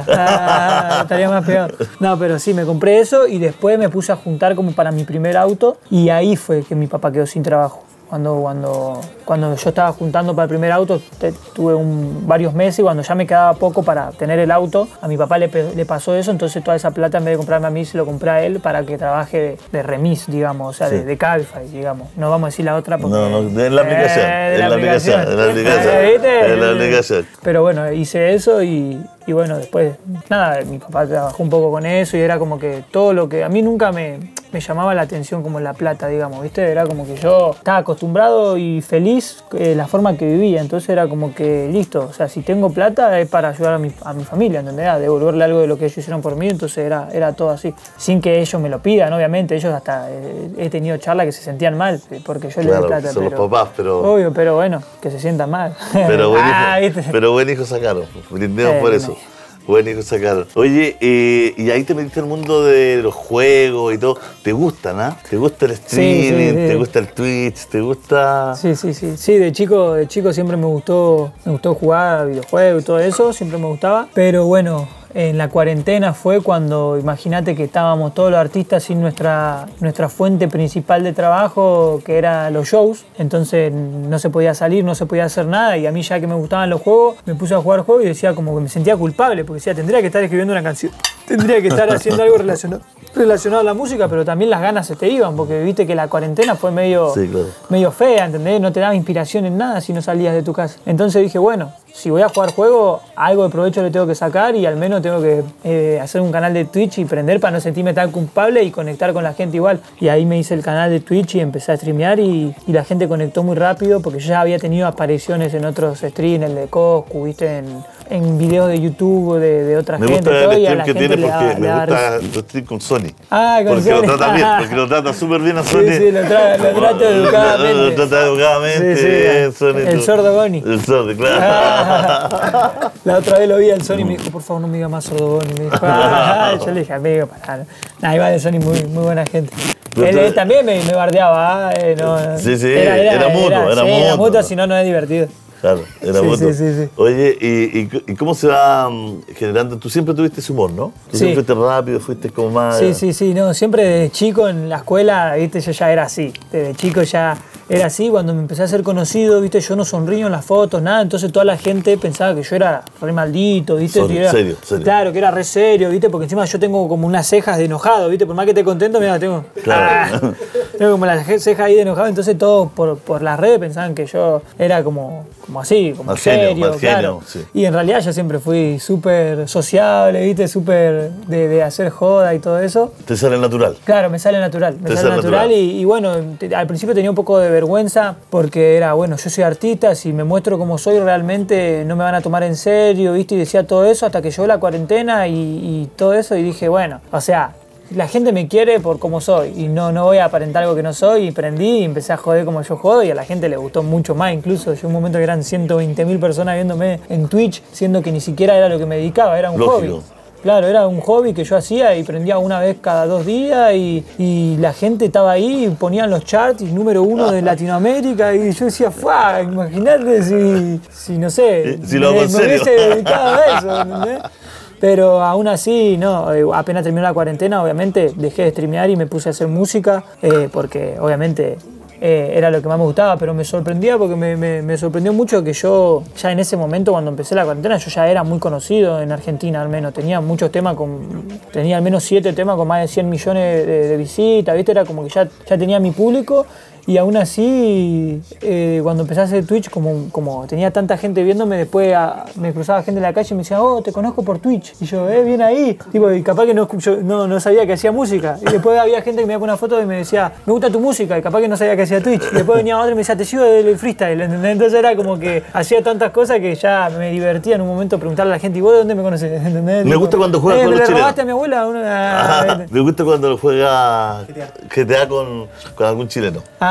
Ah, estaría más peor. No, pero sí, me compré eso y después me puse a juntar como para mi primer auto y ahí fue que mi papá quedó sin trabajo. Cuando, cuando, cuando yo estaba juntando para el primer auto, te, tuve un, varios meses y cuando ya me quedaba poco para tener el auto, a mi papá le, le pasó eso, entonces toda esa plata en vez de comprarme a mí, se lo compré a él para que trabaje de, de remis, digamos, o sea, sí. de, de Cabify, digamos. No vamos a decir la otra porque... No, no, en la aplicación, eh, en la aplicación, en la aplicación, en la aplicación. Pero bueno, hice eso y... Y bueno, después, nada, mi papá trabajó un poco con eso y era como que todo lo que... A mí nunca me, me llamaba la atención como la plata, digamos, ¿viste? Era como que yo estaba acostumbrado y feliz eh, la forma que vivía. Entonces era como que, listo, o sea, si tengo plata es para ayudar a mi, a mi familia, ¿entendés? A devolverle algo de lo que ellos hicieron por mí. Entonces era, era todo así. Sin que ellos me lo pidan, obviamente. Ellos hasta eh, he tenido charlas que se sentían mal porque yo claro, le di plata. son pero, los papás, pero... Obvio, pero bueno, que se sientan mal. Pero buen hijo, ah, pero buen hijo sacaron. Brindemos eh, por eso. Buen hijo sacaron. Oye, eh, y ahí te metiste al mundo de los juegos y todo. ¿Te gustan, ah? ¿Te gusta el streaming? Sí, sí, sí. ¿Te gusta el Twitch? ¿Te gusta...? Sí, sí, sí. Sí, de chico, de chico siempre me gustó, me gustó jugar a videojuegos y todo eso. Siempre me gustaba. Pero bueno... En la cuarentena fue cuando, imagínate que estábamos todos los artistas sin nuestra, nuestra fuente principal de trabajo, que era los shows. Entonces no se podía salir, no se podía hacer nada. Y a mí ya que me gustaban los juegos, me puse a jugar juegos y decía como que me sentía culpable. Porque decía, tendría que estar escribiendo una canción. Tendría que estar haciendo algo relacionado, relacionado a la música, pero también las ganas se te iban. Porque viste que la cuarentena fue medio, sí, claro. medio fea, ¿entendés? No te daba inspiración en nada si no salías de tu casa. Entonces dije, bueno, si voy a jugar juego, algo de provecho le tengo que sacar y al menos tengo que eh, hacer un canal de Twitch y prender para no sentirme tan culpable y conectar con la gente igual. Y ahí me hice el canal de Twitch y empecé a streamear y, y la gente conectó muy rápido porque yo ya había tenido apariciones en otros streams, el de Coscu, viste, en, en videos de YouTube de, de otra me gente. Me gusta todo, el y stream que tiene porque da, me gusta el stream con Sony. Ah, con porque Sony. Lo trata bien, porque lo trata súper bien a Sony. Sí, sí, lo, tra lo trato educadamente. Lo, lo trata educadamente. Sí, sí, bien, Sony, el tú. sordo Goni. El sordo, claro. La otra vez lo vi al Sony y me dijo, por favor, no me diga más sordo Goni. Me dijo, ah, yo le dije, amigo, para. Nah, iba de Sony, muy, muy buena gente. Él, él también me, me bardeaba. Eh, no, sí, sí, era, era, era mutuo. Era, era, sí, mutuo, era mutuo, si no, no es divertido. Claro, era sí, mutuo. Sí, sí, sí. Oye, ¿y, y, y cómo se va um, generando? Tú siempre tuviste ese humor, ¿no? Tú sí. siempre fuiste rápido, fuiste como más... Sí, sí, sí. No, siempre desde chico en la escuela, viste, yo ya era así. Desde chico ya era así. Cuando me empecé a ser conocido, viste, yo no sonrío en las fotos, nada. Entonces toda la gente pensaba que yo era re maldito, viste. Sorry, era, serio, serio. Claro, que era re serio, viste, porque encima yo tengo como unas cejas de enojado, viste. Por más que esté contento, mira, tengo... Claro. Ah, tengo como las cejas ahí de enojado. Entonces todos por, por las redes pensaban que yo era como, como así, como mal serio, genio, mal claro. genio, sí. Y en realidad yo siempre fui súper sociable, viste, súper de, de hacer joda y todo eso. Te sale natural. Claro, me sale natural, me Te sale sale natural, natural. Y, y bueno, te, al principio tenía un poco de vergüenza porque era, bueno, yo soy artista, si me muestro como soy realmente no me van a tomar en serio, viste, y decía todo eso hasta que llegó la cuarentena y, y todo eso y dije, bueno, o sea, la gente me quiere por como soy y no, no voy a aparentar algo que no soy y prendí y empecé a joder como yo jodo y a la gente le gustó mucho más, incluso yo un momento que eran ciento veinte mil personas viéndome en Twitch, siendo que ni siquiera era lo que me dedicaba, era un Lógico. hobby. Claro, era un hobby que yo hacía y prendía una vez cada dos días y, y la gente estaba ahí y ponían los charts y número uno de Latinoamérica y yo decía, ¡fuah! Imagínate si, si, no sé, si lo me, hago en me serio. hubiese dedicado a eso, ¿entendés? Pero aún así, no, apenas terminó la cuarentena, obviamente dejé de streamear y me puse a hacer música eh, porque obviamente eh, era lo que más me gustaba, pero me sorprendía porque me, me, me sorprendió mucho que yo ya en ese momento cuando empecé la cuarentena yo ya era muy conocido en Argentina al menos, tenía muchos temas, con, tenía al menos siete temas con más de cien millones de, de visitas, ¿viste? Era como que ya, ya tenía mi público. Y aún así, eh, cuando empecé a hacer Twitch, como, como tenía tanta gente viéndome, después a, me cruzaba gente en la calle y me decía, oh, te conozco por Twitch. Y yo, eh, bien ahí. Tipo, y capaz que no, yo no, no sabía que hacía música. Y después había gente que me iba con una foto y me decía, me gusta tu música. Y capaz que no sabía que hacía Twitch. Y después venía otro y me decía, te sigo del freestyle. ¿Entendés? Entonces era como que hacía tantas cosas que ya me divertía en un momento preguntarle a la gente, ¿y vos de dónde me conoces? ¿Entendés? Me Tipo, gusta cuando juegas eh, con ¿me los le chilenos? robaste a mi abuela? Una, Ah, me gusta cuando juega G T A con, con algún chileno. Ah,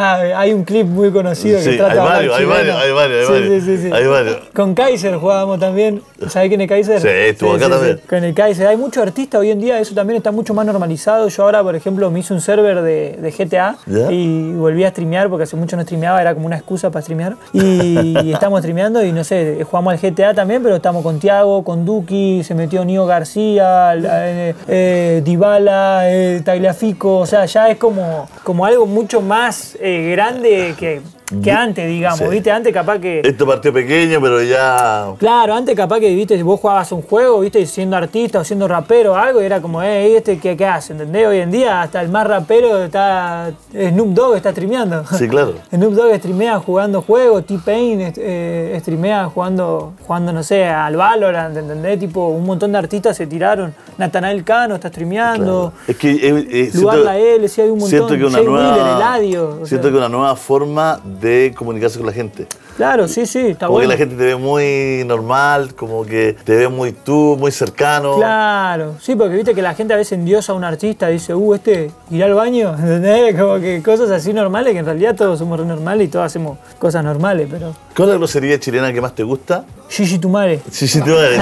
Ah, hay un clip muy conocido que Sí, trata hay de hablar varios, hay chileno. varios, hay varios, hay Sí, varios. sí, sí, sí. Hay varios. Con Kaiser jugábamos también. ¿Sabés quién es Kaiser? Sí, estuvo acá también. Con el Kaiser. Hay muchos artistas hoy en día, eso también está mucho más normalizado. Yo ahora, por ejemplo, me hice un server de, de G T A ¿Ya? y volví a streamear porque hace mucho no streameaba, era como una excusa para streamear. Y, y estamos streameando y no sé, jugamos al G T A también, pero estamos con Tiago, con Duki, se metió Nio García, eh, eh, Dybala, eh, Tagliafico. O sea, ya es como, como algo mucho más eh, grande que, que antes, digamos. Sí. ¿Viste? Antes capaz que... Esto partió pequeño, pero ya... Claro, antes capaz que, viste, vos jugabas un juego, viste, siendo artista o siendo rapero o algo, y era como, eh, ¿este qué, qué hace? ¿Entendés? Hoy en día hasta el más rapero está... Snoop Dogg está streameando. Sí, claro. Snoop Dogg streamea jugando juegos, T-Pain eh, streamea jugando, jugando, no sé, al Valorant, ¿entendés? Tipo, un montón de artistas se tiraron. Natanael Cano está streameando. Claro. Es que... Eh, eh, Lugar La L, sí, hay un montón. Siento que una Jay nueva... Wheeler, Eladio. o Siento sea. que una nueva forma de comunicarse con la gente. Claro, sí, sí, está Como bueno. que la gente te ve muy normal, como que te ve muy tú, muy cercano. Claro, sí, porque viste que la gente a veces endiosa a un artista, dice, uh, este irá al baño, ¿entendés? Como que cosas así normales, que en realidad todos somos re normales y todos hacemos cosas normales, pero... ¿Cuál es la grosería chilena que más te gusta? Gigi tu madre. Sí, sí, tu madre.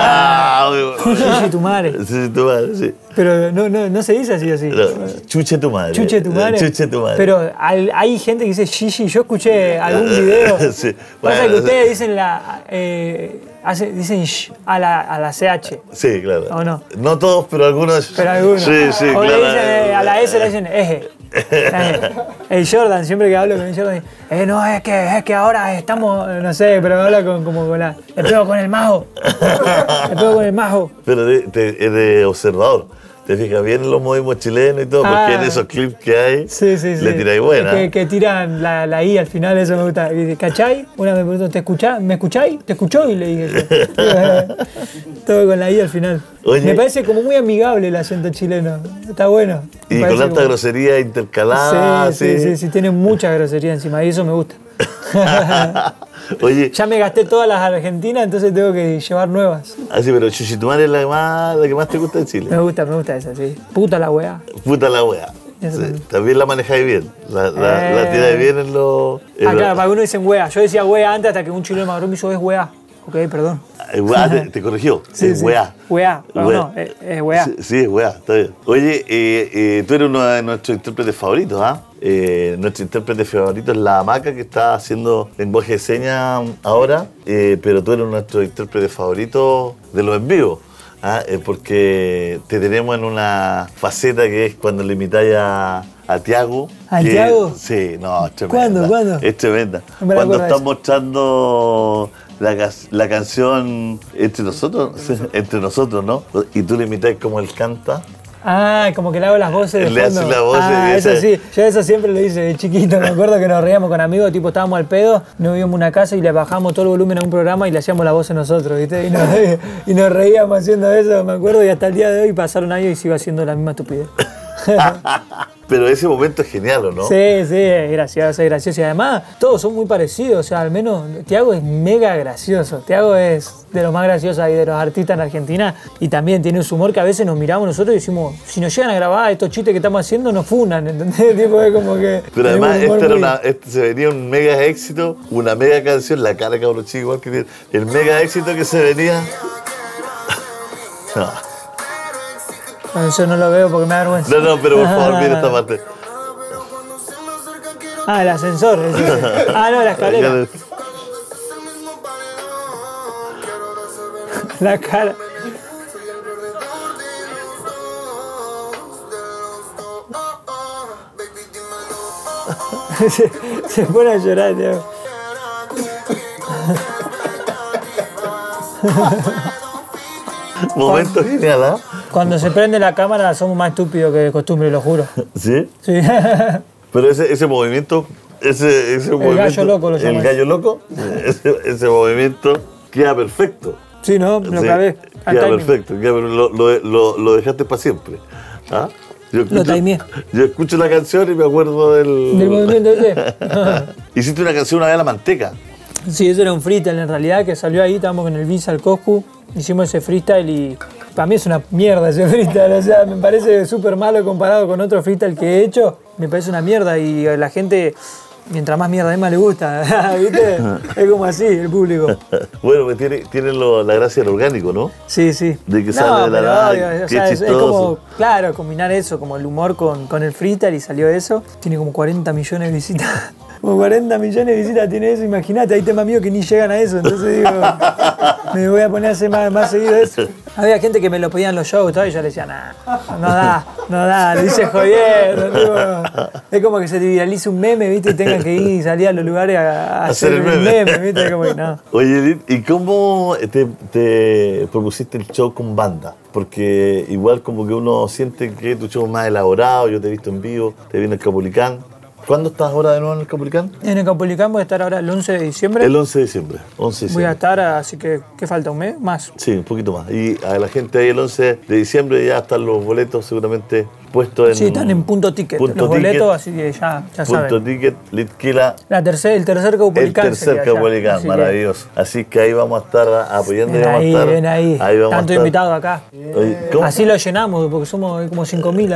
Ah, muy bueno. Gigi tu madre. Sí, sí, tu madre, sí. Pero no, no, no se dice así así. No, chuche tu madre. Chuche tu madre. Chuche tu madre. Pero al- hay gente que dice Gigi. Yo escuché algún video. Sí. Pasa Bueno, que ustedes dicen la. Eh, hace- dicen sh a la, a la C H. Sí, claro. ¿O no? No todos, pero algunos. Pero algunos. Sí, sí, o le claro. dicen eh, a la S le dicen eje. Eje. El Jordan, siempre que hablo con el Jordan, eh, no, es que, es que ahora estamos, no sé, pero habla con, como con la. Le pego con el majo. Le pego con el majo. Pero de, te- es de observador. Te fijas bien en los modismos chilenos y todo, porque Ah. en esos clips que hay, Sí, sí, sí. le tiráis buena. Que, que tiran la, la I al final, eso me gusta. Y dice, ¿cachai? Una me preguntó, ¿te escuchá? ¿Me escucháis? ¿Te escuchó? Y le dije yo. Todo con la I al final. Oye. Me parece como muy amigable el acento chileno. Está bueno. Me Y parece con tanta como- grosería intercalada. Sí, sí, sí, sí, tiene mucha grosería encima y eso me gusta. Oye, Ya me gasté todas las argentinas, entonces tengo que llevar nuevas. así, pero Chuchitumare es la que, más, la que más te gusta de Chile. Me gusta, me gusta esa, sí. Puta la weá. Puta la wea. Eso Sí, también. también la manejáis bien. La, la, Eh. la tiráis bien en los. en Acá, los- para algunos dicen weá. Yo decía weá antes hasta que un chileno me me hizo es weá. Ok, perdón. Eh, weá, te, te corrigió. Sí, es sí. weá. Weá. No, Weá. no, es, es weá. Sí, sí, es weá, está bien. Oye, eh, eh, tú eres uno de nuestros intérpretes favoritos, ¿ah? Eh, nuestro intérprete favorito es la Maca, que está haciendo lenguaje de señas ahora, eh, pero tú eres nuestro intérprete favorito de los en vivo. ¿Ah? Eh, porque te tenemos en una faceta que es cuando le imitáis a, a Tiago. ¿A que- Tiago? Sí, no, es tremenda. ¿Cuándo, cuándo? Es tremenda. No me la Cuando acuerdo de estás eso. mostrando la, ca- la canción Entre Nosotros, Entre Nosotros, ¿no? Y tú le imitáis como él canta. Ah, como que le hago las voces de Le hace fondo. la voz ah, y eso esa- sí. Yo eso siempre lo hice de chiquito. Me acuerdo que nos reíamos con amigos, tipo estábamos al pedo, nos íbamos a una casa y le bajamos todo el volumen a un programa y le hacíamos la voz a nosotros, ¿viste? Y nos, y nos reíamos haciendo eso, me acuerdo, y hasta el día de hoy pasaron años y sigo haciendo la misma estupidez. Pero ese momento es genial, ¿o no? Sí, sí, es gracioso, es gracioso. Y además, todos son muy parecidos. O sea, al menos Tiago es mega gracioso. Tiago es de los más graciosos ahí de los artistas en Argentina. Y también tiene su humor que a veces nos miramos nosotros y decimos, si nos llegan a grabar estos chistes que estamos haciendo, nos funan, ¿entendés? Tipo, es como que. Pero además, tenemos un humor esto era muy- una, este se venía un mega éxito, una mega canción, la cara cabrón chico, igual que tiene. El mega éxito que se venía. No, No, eso no lo veo porque me da vergüenza. no, no, pero por favor, mira esta parte. Ah, el ascensor. ese. Ah, no, la escalera. La cara. se, se pone a llorar, Tiago. Momento genial, ¿ah? Cuando se prende la cámara somos más estúpidos que de costumbre, lo juro. ¿Sí? Sí. Pero ese, ese movimiento, ese, ese movimiento. gallo loco lo El llaman. gallo loco, ese, ese movimiento queda perfecto. Sí, ¿no? Lo Sí, acabé. Al queda timing. perfecto, queda- lo, lo, lo, lo dejaste para siempre. ¿Ah? Yo escucho, timeé. yo escucho la canción y me acuerdo del. Del movimiento ese. Hiciste una canción una vez a la manteca. Sí, eso era un freestyle en realidad que salió ahí, estábamos con el Visa al Coscu, hicimos ese freestyle y para mí es una mierda ese freestyle, o sea, me parece súper malo comparado con otro freestyle que he hecho me parece una mierda y a la gente, mientras más mierda es, más le gusta, ¿viste? Es como así, el público. Bueno, pues tiene, tiene lo, la gracia del orgánico, ¿no? Sí, sí. De que no, sale de la pero, nada, obvio, o qué sea, es, es chistoso. como, claro, combinar eso, como el humor con, con el freestyle y salió eso. Tiene como cuarenta millones de visitas. Como cuarenta millones de visitas tiene eso, imagínate, hay temas míos que ni llegan a eso, entonces digo, me voy a poner a hacer más, más seguido eso. Había gente que me lo pedía en los shows y todo, y yo le decía, nah, no da, no da, lo hice jodiendo, tipo. Es como que se te viralice un meme, ¿viste? Y tengan que ir y salir a los lugares a, a hacer, hacer el meme. meme, ¿viste? Como que no. Oye, Edith, ¿y cómo te, te propusiste el show con banda? Porque igual como que uno siente que tu show es más elaborado, yo te he visto en vivo, te vi en el Caupolicán. ¿Cuándo estás ahora de nuevo en el Caupolicán? En el Caupolicán voy a estar ahora el once de diciembre. El once de diciembre. once de diciembre. Voy a estar, así que, ¿qué falta? ¿Un mes? ¿Más? Sí, un poquito más. Y a la gente ahí el once de diciembre ya están los boletos seguramente puestos en... Sí, están en Punto Ticket, punto los ticket, boletos, así que ya, ya saben. Punto Ticket, Litquila. La tercer, el tercer Caupolicán. El tercer Caupolicán, así maravilloso. Que... Así que ahí vamos a estar apoyando. Ven y vamos ahí, a estar, ven ahí. ahí vamos Tanto a estar. invitado acá. Oye, así lo llenamos, porque somos como cinco mil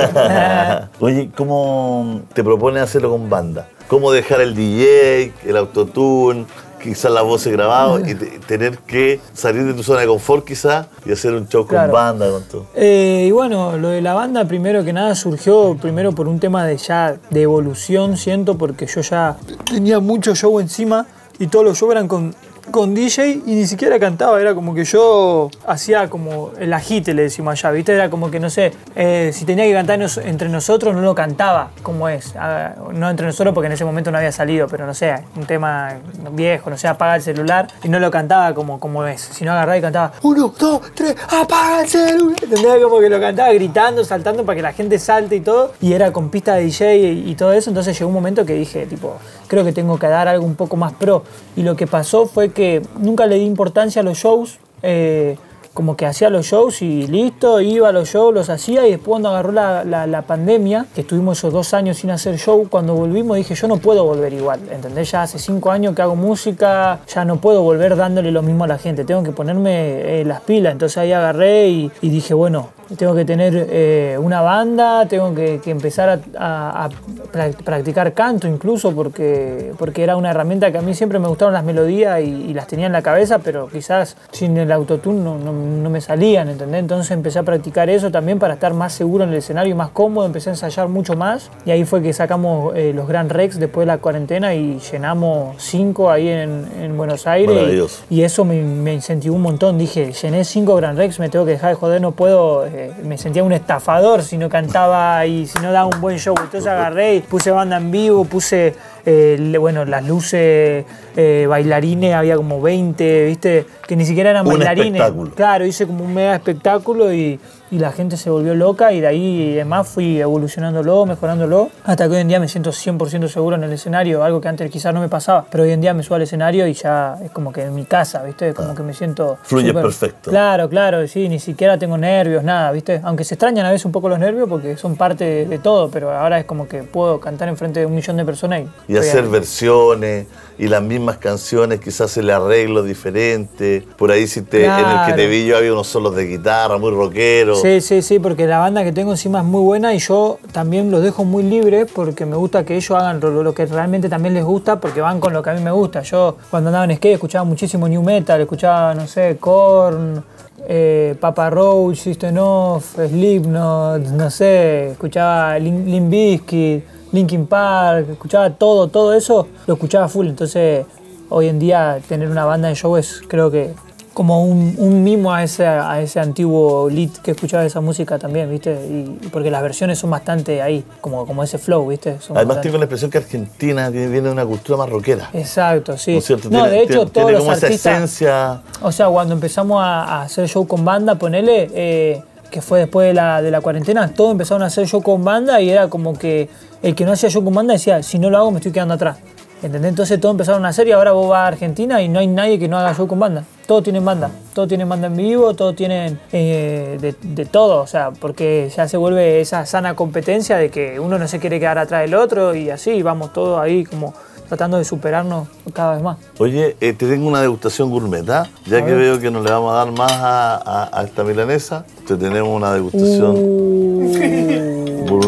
acá. Oye, ¿cómo te propones hacerlo con banda? ¿Cómo dejar el D J, el autotune, quizás las voces grabadas y te, tener que salir de tu zona de confort quizás y hacer un show claro. con banda, con todo? Eh, y bueno, lo de la banda primero que nada surgió primero por un tema de ya de evolución, siento, porque yo ya tenía mucho show encima y todos los shows eran con, con D J y ni siquiera cantaba, era como que yo hacía como el agite, le decimos allá, ¿viste? Era como que, no sé, eh, si tenía que cantar nos, entre nosotros, no lo cantaba, como es. Ah, no entre nosotros porque en ese momento no había salido, pero no sé, un tema viejo, no sé, apaga el celular y no lo cantaba como, como es. Si no agarraba y cantaba, uno, dos, tres, apaga el celular. ¿Entendés? Como que lo cantaba gritando, saltando para que la gente salte y todo. Y era con pista de D J y, y todo eso, entonces llegó un momento que dije, tipo, creo que tengo que dar algo un poco más pro. Y lo que pasó fue que nunca le di importancia a los shows, eh, como que hacía los shows y listo, iba a los shows, los hacía y después cuando agarró la, la, la pandemia, que estuvimos esos dos años sin hacer show, cuando volvimos dije yo no puedo volver igual, ¿entendés? Ya hace cinco años que hago música, ya no puedo volver dándole lo mismo a la gente, tengo que ponerme eh, las pilas, entonces ahí agarré y, y dije bueno, tengo que tener eh, una banda, tengo que, que empezar a, a, a practicar canto incluso porque, porque era una herramienta que a mí siempre me gustaron las melodías y, y las tenía en la cabeza, pero quizás sin el autotune no, no, no me salían, ¿entendés? Entonces empecé a practicar eso también para estar más seguro en el escenario y más cómodo, empecé a ensayar mucho más y ahí fue que sacamos eh, los Gran Rex después de la cuarentena y llenamos cinco ahí en, en Buenos Aires y, y eso me, me incentivó un montón, dije llené cinco Gran Rex, me tengo que dejar de joder, no puedo... Eh, me sentía un estafador si no cantaba y si no daba un buen show. Entonces agarré y puse banda en vivo, puse eh, bueno, las luces, eh, bailarines, había como veinte, ¿viste? Que ni siquiera eran un bailarines. Espectáculo. Claro, hice como un mega espectáculo y, y la gente se volvió loca y de ahí y demás fui evolucionándolo, mejorándolo, hasta que hoy en día me siento cien por ciento seguro en el escenario, algo que antes quizás no me pasaba, pero hoy en día me subo al escenario y ya es como que en mi casa, ¿viste? Como ah, que me siento... Fluye super, perfecto. Claro, claro, sí, ni siquiera tengo nervios, nada, ¿viste? Aunque se extrañan a veces un poco los nervios porque son parte de, de todo, pero ahora es como que puedo cantar enfrente de un millón de personas y... Y hacer versiones y las mismas canciones, quizás el arreglo diferente. Por ahí si te, claro. En el que te vi yo había unos solos de guitarra muy rockeros. Sí, sí, sí, porque la banda que tengo encima es muy buena y yo también los dejo muy libres porque me gusta que ellos hagan lo, lo que realmente también les gusta porque van con lo que a mí me gusta. Yo cuando andaba en skate escuchaba muchísimo new metal, escuchaba, no sé, Korn, eh, Papa Roach, System of, Slipknot, no sé, escuchaba Limp Bizkit, Linkin Park, escuchaba todo, todo eso, lo escuchaba full. Entonces, hoy en día tener una banda de show es, creo que, como un, un mimo a ese, a ese antiguo lead que escuchaba esa música también, ¿viste? Y, porque las versiones son bastante ahí, como, como ese flow, ¿viste? Son Además bastante... tengo la impresión que Argentina viene de una cultura más rockera. Exacto, sí. ¿No es cierto? No, tiene, de hecho, tiene, todos tiene los como artistas... esa esencia... O sea, cuando empezamos a, a hacer show con banda, ponele... Eh, que fue después de la, de la cuarentena, todos empezaron a hacer show con banda y era como que el que no hacía show con banda decía, si no lo hago me estoy quedando atrás. ¿Entendés? Entonces todos empezaron a hacer y ahora vos vas a Argentina y no hay nadie que no haga show con banda. Todos tienen banda, todos tienen banda en vivo, todos tienen eh, de, de todo, o sea, porque ya se vuelve esa sana competencia de que uno no se quiere quedar atrás del otro y así vamos todos ahí como tratando de superarnos cada vez más. Oye, eh, te tengo una degustación gourmet, ¿ah? Ya a que ver. Veo que nos le vamos a dar más a, a, a esta milanesa, te tenemos una degustación uh. gourmet.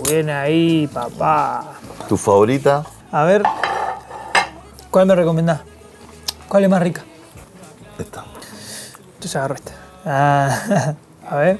viene ahí, papá. ¿Tu favorita? A ver, ¿cuál me recomendás? ¿Cuál es más rica? Esta. Entonces agarro esta. Ah, a ver.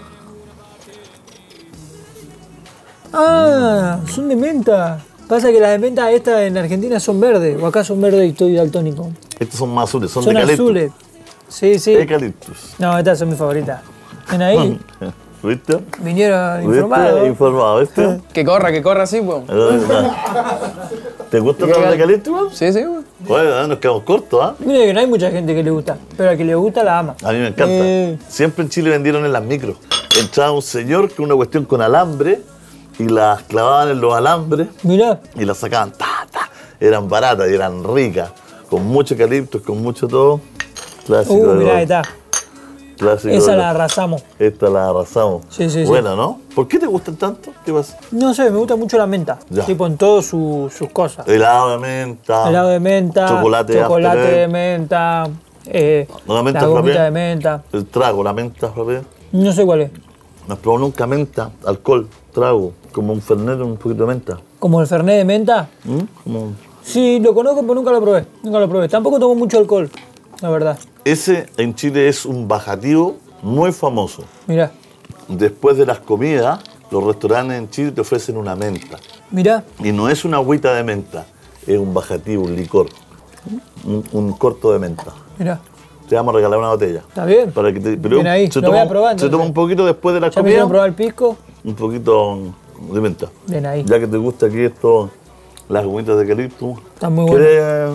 Ah, son de menta. Pasa que las de menta estas en Argentina son verdes, o acá son verdes y estoy daltónico. Estos son más azules, son, Son de eucaliptus. azules. Sí, sí. Eucaliptus. No, estas son mis favoritas. Ven ahí, ¿Viste? vinieron ¿Viste? informados. Informado, ¿viste? Que corra, que corra así, pues. ¿Te gusta el eucaliptus? Sí, sí, pues. Bueno, nos quedamos cortos, ¿ah? Mire que no hay mucha gente que le gusta, pero a que le gusta la ama. A mí me encanta. Eh. Siempre en Chile vendieron en las micros. Entraba un señor con una cuestión con alambre y las clavaban en los alambres Mirá, y las sacaban. Ta, ta. Eran baratas y eran ricas. Con mucho eucaliptus, con mucho todo. Clásico. uh, de mirá, los- ahí está. clásico Esa de la los- arrasamos. Esta la arrasamos. Sí, sí, sí. Buena, ¿no? ¿Por qué te gustan tanto? ¿Qué pasa? No sé, me gusta mucho la menta. Ya. Tipo en todas su- sus cosas. Helado de menta. Helado de menta, Chocolate, chocolate after de eight. menta, eh, ¿No la menta la gomita frappé? de menta. El trago, la menta frappé. No sé cuál es. No has probado nunca menta, alcohol, trago, como un fernet, un poquito de menta. Como el Fernet de menta. ¿Mm? Como... Sí, lo conozco, pero nunca lo probé. Nunca lo probé. Tampoco tomo mucho alcohol, la verdad. Ese en Chile es un bajativo muy famoso. Mirá, Después de las comidas, los restaurantes en Chile te ofrecen una menta. mirá. Y no es una agüita de menta, es un bajativo, un licor. Un, un corto de menta. Mirá. Te vamos a regalar una botella. ¿Está bien? Para que te, pero Bien ahí, se lo toma, voy a probar, se entonces. toma un poquito después de la ¿Ya me comida, hicieron probar el pisco? un poquito de menta. Bien ahí. Ya que te gusta aquí esto, las gomitas de eucaliptus. Está muy bueno. ¿Quieres?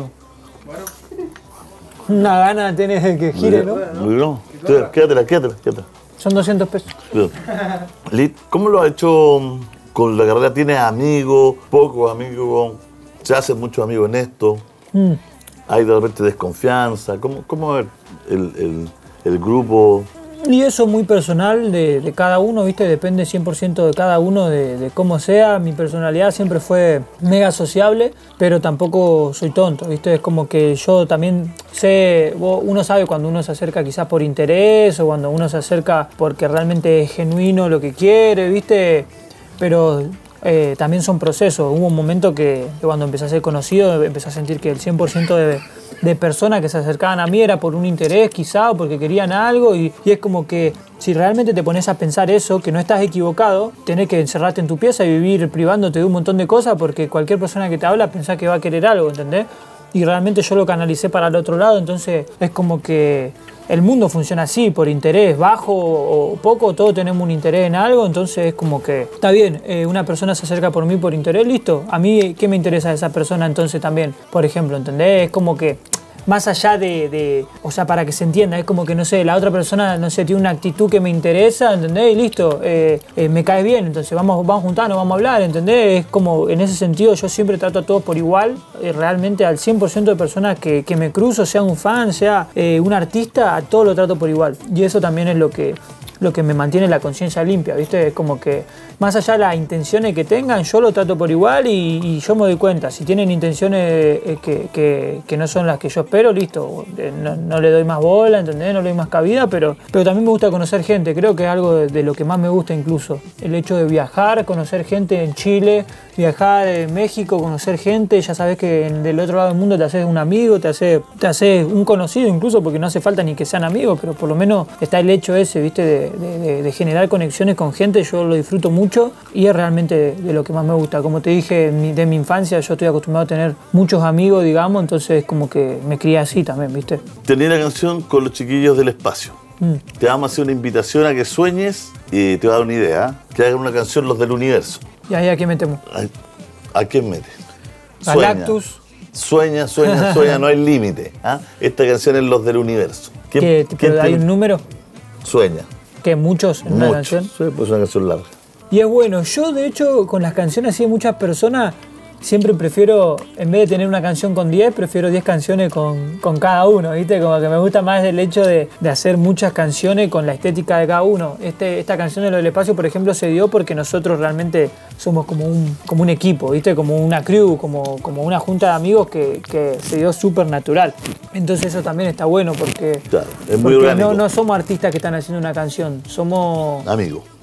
Una gana tenés de que gire, ¿no? No, quédatela, quédatela, quédatela. Son doscientos pesos. Bien. Lit, ¿cómo lo has hecho con la carrera? ¿Tienes amigos, pocos amigos? ¿Se hacen muchos amigos en esto? Mm. ¿Hay de repente desconfianza? ¿Cómo, cómo es el, el, el grupo? Y eso es muy personal de, de cada uno, ¿viste? Depende cien por ciento de cada uno, de, de cómo sea. Mi personalidad siempre fue mega sociable, pero tampoco soy tonto, ¿viste? Es como que yo también sé, vos- uno sabe cuando uno se acerca quizás por interés o cuando uno se acerca porque realmente es genuino lo que quiere, ¿viste? Pero eh, también son procesos. Hubo un momento que, que cuando empecé a ser conocido, empecé a sentir que el cien por ciento de, de personas que se acercaban a mí era por un interés quizá o porque querían algo y, y es como que si realmente te pones a pensar eso, que no estás equivocado, tenés que encerrarte en tu pieza y vivir privándote de un montón de cosas porque cualquier persona que te habla pensás que va a querer algo, ¿entendés? Y realmente yo lo canalicé para el otro lado, entonces es como que el mundo funciona así, por interés, bajo o poco, todos tenemos un interés en algo, entonces es como que, está bien, eh, una persona se acerca por mí por interés, listo, a mí, ¿qué me interesa de esa persona entonces también? Por ejemplo, ¿entendés? Es como que, más allá de, de, o sea, para que se entienda, es como que, no sé, la otra persona, no sé, tiene una actitud que me interesa, ¿entendés? Y listo, eh, eh, me cae bien, entonces vamos, vamos a juntarnos, vamos a hablar, ¿entendés? Es como, en ese sentido, yo siempre trato a todos por igual, eh, realmente al cien por ciento de personas que, que me cruzo, sea un fan, sea eh, un artista, a todos lo trato por igual. Y eso también es lo que, lo que me mantiene la conciencia limpia, ¿viste? Es como que, más allá de las intenciones que tengan, yo lo trato por igual y, y yo me doy cuenta. Si tienen intenciones eh, que, que, que no son las que yo espero, listo, eh, no, no le doy más bola, ¿entendés? No le doy más cabida, pero, pero también me gusta conocer gente. Creo que es algo de, de lo que más me gusta incluso. El hecho de viajar, conocer gente en Chile, viajar en México, conocer gente. Ya sabes que en, del otro lado del mundo te haces un amigo, te haces, te haces un conocido incluso, porque no hace falta ni que sean amigos, pero por lo menos está el hecho ese, ¿viste? De, de, de, de generar conexiones con gente. Yo lo disfruto mucho y es realmente de, de lo que más me gusta. Como te dije, mi, de mi infancia yo estoy acostumbrado a tener muchos amigos, digamos, entonces como que me crié así también, ¿viste? Tenía la canción con los chiquillos del espacio. Mm. Te vamos a hacer una invitación a que sueñes y te voy a dar una idea, ¿eh? Que hagan una canción los del universo. Y ahí aquí metemos. ¿A, a quién metes? Galactus. Sueña, sueña, sueña, no hay límite. ¿Ah? Esta canción es los del universo. ¿Quién- ¿Qué, quién pero hay te- un número? Sueña. ¿Que muchos en una Mucho. canción? Sí, pues es una canción larga. Y es bueno, yo de hecho con las canciones así de muchas personas siempre prefiero, en vez de tener una canción con diez, prefiero diez canciones con, con cada uno, ¿viste? Como que me gusta más el hecho de, de hacer muchas canciones con la estética de cada uno. Este, esta canción de Lo del Espacio, por ejemplo, se dio porque nosotros realmente somos como un, como un equipo, ¿viste? Como una crew, como, como una junta de amigos que, que se dio súper natural. Entonces eso también está bueno porque, Claro, es muy porque orgánico. no, no somos artistas que están haciendo una canción, somos... Amigo.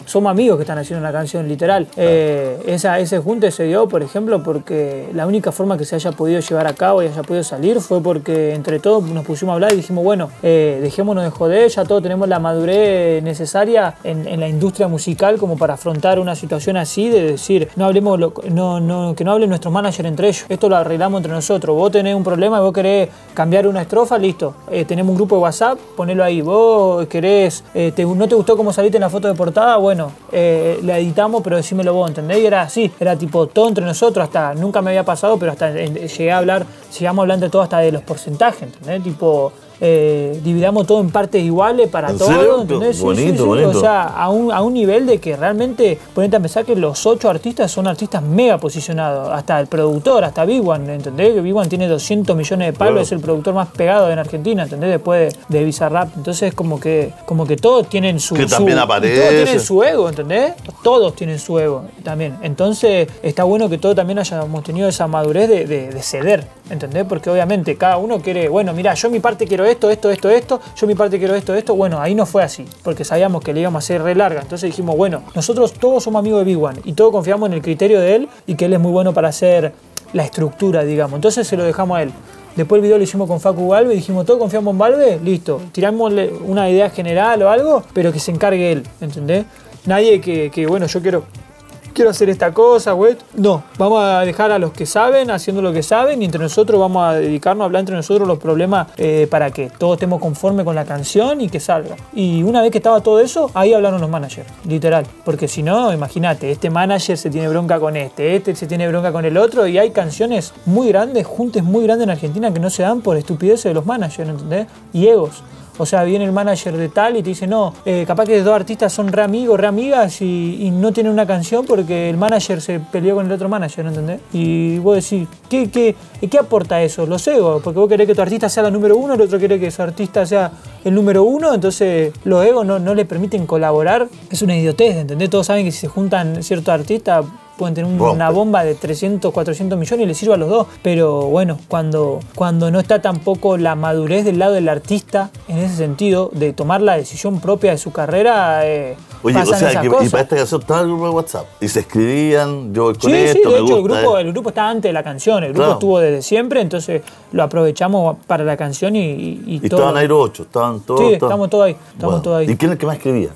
somos amigos que están haciendo una canción, literal. Eh, esa, ese junte se dio, por ejemplo, porque la única forma que se haya podido llevar a cabo y haya podido salir fue porque entre todos nos pusimos a hablar y dijimos, bueno, eh, dejémonos de joder, ya todos tenemos la madurez necesaria en, en la industria musical como para afrontar una situación así, de decir, no hablemos, lo, no, no, que no hablen nuestros managers entre ellos, esto lo arreglamos entre nosotros, vos tenés un problema y vos querés cambiar una estrofa, listo, eh, tenemos un grupo de WhatsApp, ponelo ahí, vos querés, eh, te, no te gustó cómo saliste en la foto de portada, bueno, eh, la editamos, pero decímelo vos, ¿entendés? Y era así, era tipo todo entre nosotros, hasta, nunca me había pasado, pero hasta eh, llegué a hablar, llegamos a hablar entre todos hasta de los porcentajes, ¿entendés? Tipo, Eh, dividamos todo en partes iguales para todos, ¿entendés? Bonito, sí, sí, sí. bonito. O sea, a un, a un nivel de que realmente ponete a pensar que los ocho artistas son artistas mega posicionados, hasta el productor, hasta Big One, ¿entendés? Que Big One tiene doscientos millones de palos, claro. Es el productor más pegado en Argentina, ¿entendés? Después de, de Bizarrap, entonces como que como que todos tienen su, que su también aparece. Todos tienen su ego, ¿entendés? Todos tienen su ego también. Entonces está bueno que todos también hayamos tenido esa madurez de, de, de ceder, ¿entendés? Porque obviamente cada uno quiere, bueno, mira, yo mi parte quiero esto, esto, esto, esto, yo mi parte quiero esto, esto. Bueno, ahí no fue así, porque sabíamos que le íbamos a hacer re larga. Entonces dijimos, bueno, nosotros todos somos amigos de Big One y todos confiamos en el criterio de él y que él es muy bueno para hacer la estructura, digamos. Entonces se lo dejamos a él. Después el video lo hicimos con Facu Galve y dijimos, todos confiamos en Valve, listo. Tirámosle una idea general o algo, pero que se encargue él, ¿entendés? Nadie que, que bueno, yo quiero... quiero hacer esta cosa, güey. No, vamos a dejar a los que saben haciendo lo que saben y entre nosotros vamos a dedicarnos a hablar entre nosotros los problemas eh, para que todos estemos conformes con la canción y que salga. Y una vez que estaba todo eso, ahí hablaron los managers, literal. Porque si no, imagínate, este manager se tiene bronca con este, este se tiene bronca con el otro y hay canciones muy grandes, juntes muy grandes en Argentina que no se dan por estupideces de los managers, ¿entendés? Y egos. O sea, viene el manager de tal y te dice, no, eh, capaz que dos artistas son re amigos, re amigas y, y no tienen una canción porque el manager se peleó con el otro manager, ¿no entendés? Y vos decís, ¿qué, qué, ¿qué aporta eso? Los egos, porque vos querés que tu artista sea la número uno, el otro quiere que su artista sea el número uno, entonces los egos no, no le permiten colaborar. Es una idiotez, ¿entendés? Todos saben que si se juntan ciertos artistas pueden tener un, una bomba de trescientos, cuatrocientos millones y les sirve a los dos. Pero bueno, cuando, cuando no está tampoco la madurez del lado del artista, en ese sentido, de tomar la decisión propia de su carrera, eh, Oye, pasan o sea, esas que, cosas. y para esta canción estaba el grupo de WhatsApp. Y se escribían, yo voy con sí, esto, sí, de me hecho gusta, el grupo, eh. el grupo está antes de la canción, el grupo Claro. estuvo desde siempre, entonces lo aprovechamos para la canción y, y, y Y todo. estaban ahí los ocho, estaban todos. Sí, todos. estamos todos ahí, estamos Bueno. todos ahí. ¿Y quién es el que más escribía?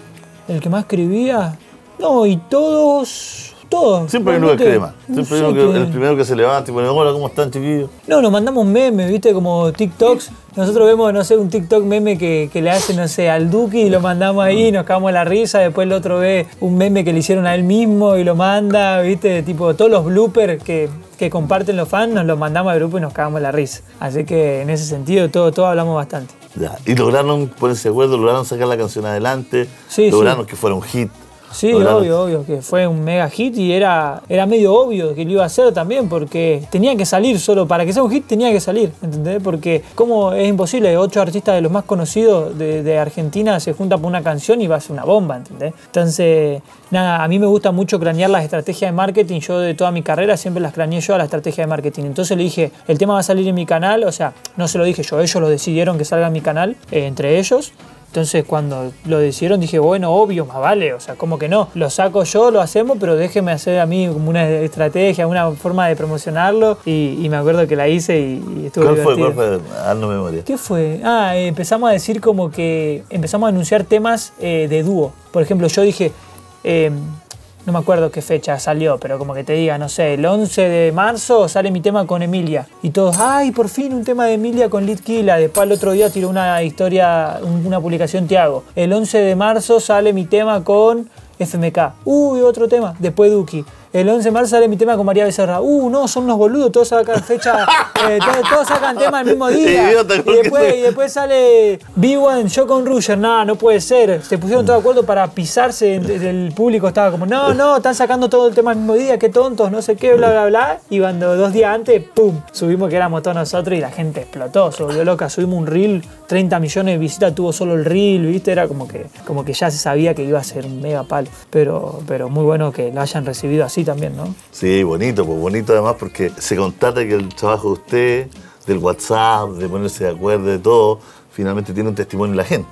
El que más escribía, no, y todos... Todos. Siempre hay uno que escribe más. No Siempre sé hay uno que, qué- el primero que se levanta y pone, hola, ¿cómo están, chiquillos? No, nos mandamos memes, ¿viste? Como TikToks. Nosotros vemos, no sé, un TikTok meme que, que le hace, no sé, al Duki y lo mandamos ahí, nos cagamos la risa. Después el otro ve un meme que le hicieron a él mismo y lo manda, ¿viste? Tipo, todos los bloopers que, que comparten los fans nos los mandamos al grupo y nos cagamos la risa. Así que en ese sentido, todos todo hablamos bastante. Ya. Y lograron ponerse de acuerdo, lograron sacar la canción adelante, Sí, lograron sí. que fuera un hit. Sí, Lograron- obvio, obvio, que fue un mega hit y era, era medio obvio que lo iba a hacer también porque tenía que salir solo, para que sea un hit tenía que salir, ¿entendés? Porque como es imposible, ocho artistas de los más conocidos de, de Argentina se juntan por una canción y va a ser una bomba, ¿entendés? Entonces, nada, a mí me gusta mucho cranear las estrategias de marketing, yo de toda mi carrera siempre las craneé yo a la estrategia de marketing, entonces le dije, el tema va a salir en mi canal, o sea, no se lo dije yo, ellos lo decidieron que salga en mi canal, eh, entre ellos. Entonces cuando lo decidieron dije, bueno, obvio, más vale, o sea, como que no, lo saco yo, lo hacemos, pero déjeme hacer a mí como una estrategia, una forma de promocionarlo y, y me acuerdo que la hice y, y estuvo ¿Cuál fue? divertido. ¿Cuál fue? Ah, no memoria. ¿Qué fue? Ah, eh, empezamos a decir como que empezamos a anunciar temas eh, de dúo. Por ejemplo, yo dije, eh, no me acuerdo qué fecha salió, pero como que te diga, no sé, el once de marzo sale mi tema con Emilia. Y todos, ay, por fin un tema de Emilia con Litquila. Después el otro día tiró una historia, un- una publicación Tiago. El once de marzo sale mi tema con F M K. Uy, otro tema. Después Duki. El once de marzo sale mi tema con María Becerra. Uh, no, son unos boludos, todos sacan fecha, eh, todos, todos sacan tema el mismo día. Idiota, y, ¿por qué después, se- y después sale B uno, yo con Ruger. No, no puede ser. Se pusieron todos de acuerdo para pisarse. El público estaba como, no, no, están sacando todo el tema el mismo día, qué tontos, no sé qué, bla, bla, bla. Y cuando dos días antes, pum, subimos que éramos todos nosotros y la gente explotó, se volvió loca. Subimos un reel, treinta millones de visitas tuvo solo el reel, ¿viste? Era como que, como que ya se sabía que iba a ser un mega palo. Pero, pero muy bueno que lo hayan recibido así también, ¿no? Sí, bonito, pues bonito además porque se constata que el trabajo de usted, del WhatsApp, de ponerse de acuerdo, de todo, finalmente tiene un testimonio en la gente.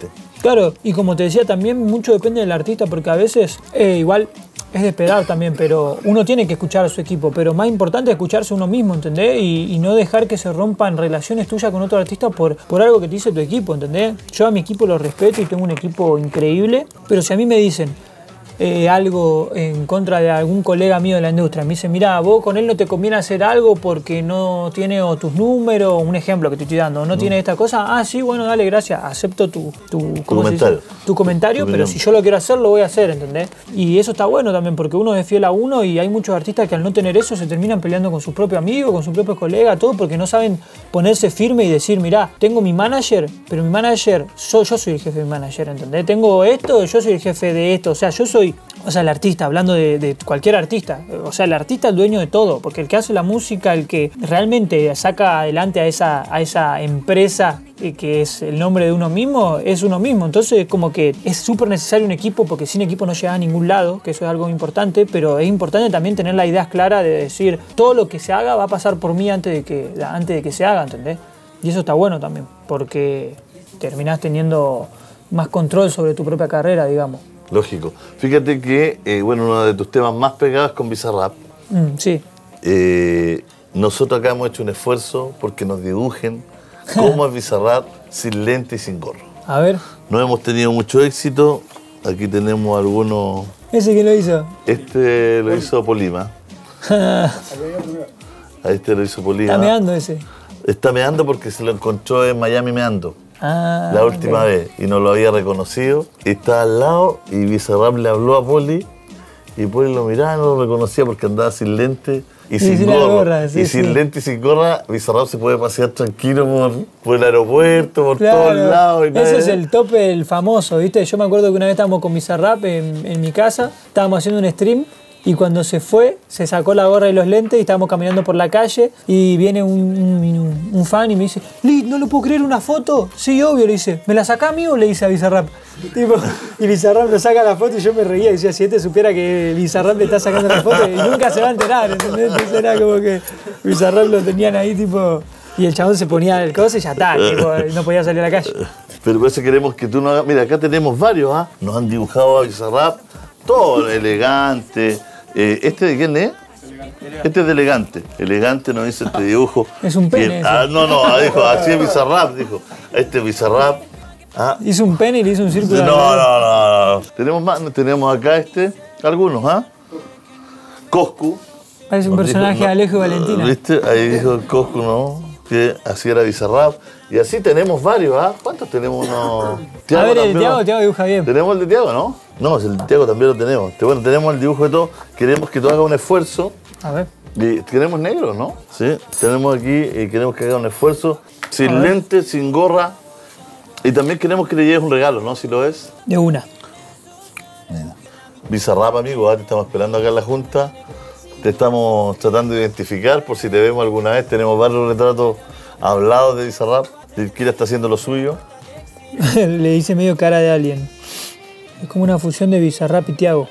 Claro, y como te decía, también mucho depende del artista, porque a veces, eh, igual es de esperar también, pero uno tiene que escuchar a su equipo, pero más importante es escucharse uno mismo, ¿entendés? Y, y no dejar que se rompan relaciones tuyas con otro artista por, por algo que te dice tu equipo, ¿entendés? Yo a mi equipo lo respeto y tengo un equipo increíble, pero si a mí me dicen eh, algo en contra de algún colega mío de la industria, me dicen, mira, vos con él no te conviene hacer algo porque no tiene o tus números, un ejemplo que te estoy dando, no mm. tiene esta cosa, ah, sí, bueno, dale, gracias, acepto tu, tu, tu comentario, tu comentario, tu pero si yo lo quiero hacer, lo voy a hacer, ¿entendés? Y eso está bueno también, porque uno es fiel a uno y hay muchos artistas que al no tener eso se terminan peleando con sus propios amigos, con sus propios colegas, todo porque no saben ponerse firme y decir, mirá, tengo mi manager, pero mi manager, soy, yo soy el jefe de mi manager, ¿entendés? Tengo esto, yo soy el jefe de esto, o sea, yo soy O sea, el artista, hablando de, de cualquier artista, o sea, el artista es el dueño de todo, porque el que hace la música, el que realmente saca adelante a esa, a esa empresa que es el nombre de uno mismo, es uno mismo. Entonces, como que es súper necesario un equipo, porque sin equipo no llega a ningún lado, que eso es algo importante, pero es importante también tener las ideas claras de decir, todo lo que se haga va a pasar por mí antes de que, antes de que se haga, ¿entendés? Y eso está bueno también, porque terminás teniendo más control sobre tu propia carrera, digamos. Lógico. Fíjate que, eh, bueno, uno de tus temas más pegados es con Bizarrap. Mm, sí. Eh, nosotros acá hemos hecho un esfuerzo porque nos dibujen cómo es Bizarrap sin lente y sin gorro. A ver. No hemos tenido mucho éxito. Aquí tenemos algunos... ¿Ese quién lo hizo? Este lo hizo Polima. A este lo hizo Polima. Está meando ese. Está meando porque se lo encontró en Miami meando. Ah, la última okay. vez y no lo había reconocido. Y estaba al lado y Bizarrap le habló a Poli y Poli lo miraba, no lo reconocía porque andaba sin lente y, y sin, sin gorra. gorra sí, y sin sí. lente y sin gorra, Bizarrap se puede pasear tranquilo por, por el aeropuerto, por claro, todos lados. Y ese es el tope, el famoso, ¿viste? Yo me acuerdo que una vez estábamos con Bizarrap en, en mi casa, estábamos haciendo un stream. Y cuando se fue, se sacó la gorra y los lentes y estábamos caminando por la calle y viene un, un, un fan y me dice, Lee, ¿no lo puedo creer una foto? Sí, obvio, le dice, ¿me la sacás amigo? Le dice a Bizarrap. Tipo, y Bizarrap lo saca la foto y yo me reía y decía, si este supiera que Bizarrap le está sacando la foto y nunca se va a enterar, ¿entendés? Entonces era como que Bizarrap lo tenían ahí tipo... Y el chabón se ponía el coso y ya está, tipo, no podía salir a la calle. Pero por eso queremos que tú no hagas... Mira, acá tenemos varios, ¿ah? ¿eh? Nos han dibujado a Bizarrap, todo elegante... Eh, ¿Este de quién es? Este es de Elegante. Elegante nos hizo este dibujo. Es un pene. El, ah, no, no, dijo, así es Bizarrap, dijo. Este es Bizarrap. Ah. Hizo un pene y le hizo un círculo. No, no, no, no. Tenemos más, tenemos acá este, algunos, ¿ah? ¿eh? Coscu. Parece un personaje dijo, no, de Alejo y Valentina. ¿Viste? Ahí dijo Coscu, ¿no? Que así era Bizarrap. Y así tenemos varios, ¿ah? ¿eh? ¿Cuántos tenemos? No? A ver, el de Tiago, Tiago dibuja bien. Tenemos el de Tiago, ¿no? No, el de Tiago también lo tenemos. Bueno, tenemos el dibujo de todo. Queremos que tú hagas un esfuerzo. A ver. Y tenemos negro, ¿no? Sí. Tenemos aquí y queremos que haga un esfuerzo. Sin lente, sin gorra. Y también queremos que le lleves un regalo, ¿no? Si lo es. De una. Mira. Bizarrap, amigo, ¿eh? Te estamos esperando acá en la Junta. Te estamos tratando de identificar por si te vemos alguna vez. Tenemos varios retratos hablados de Bizarrap. Kira está haciendo lo suyo. Le hice medio cara de alien. Es como una fusión de Bizarrap y Tiago.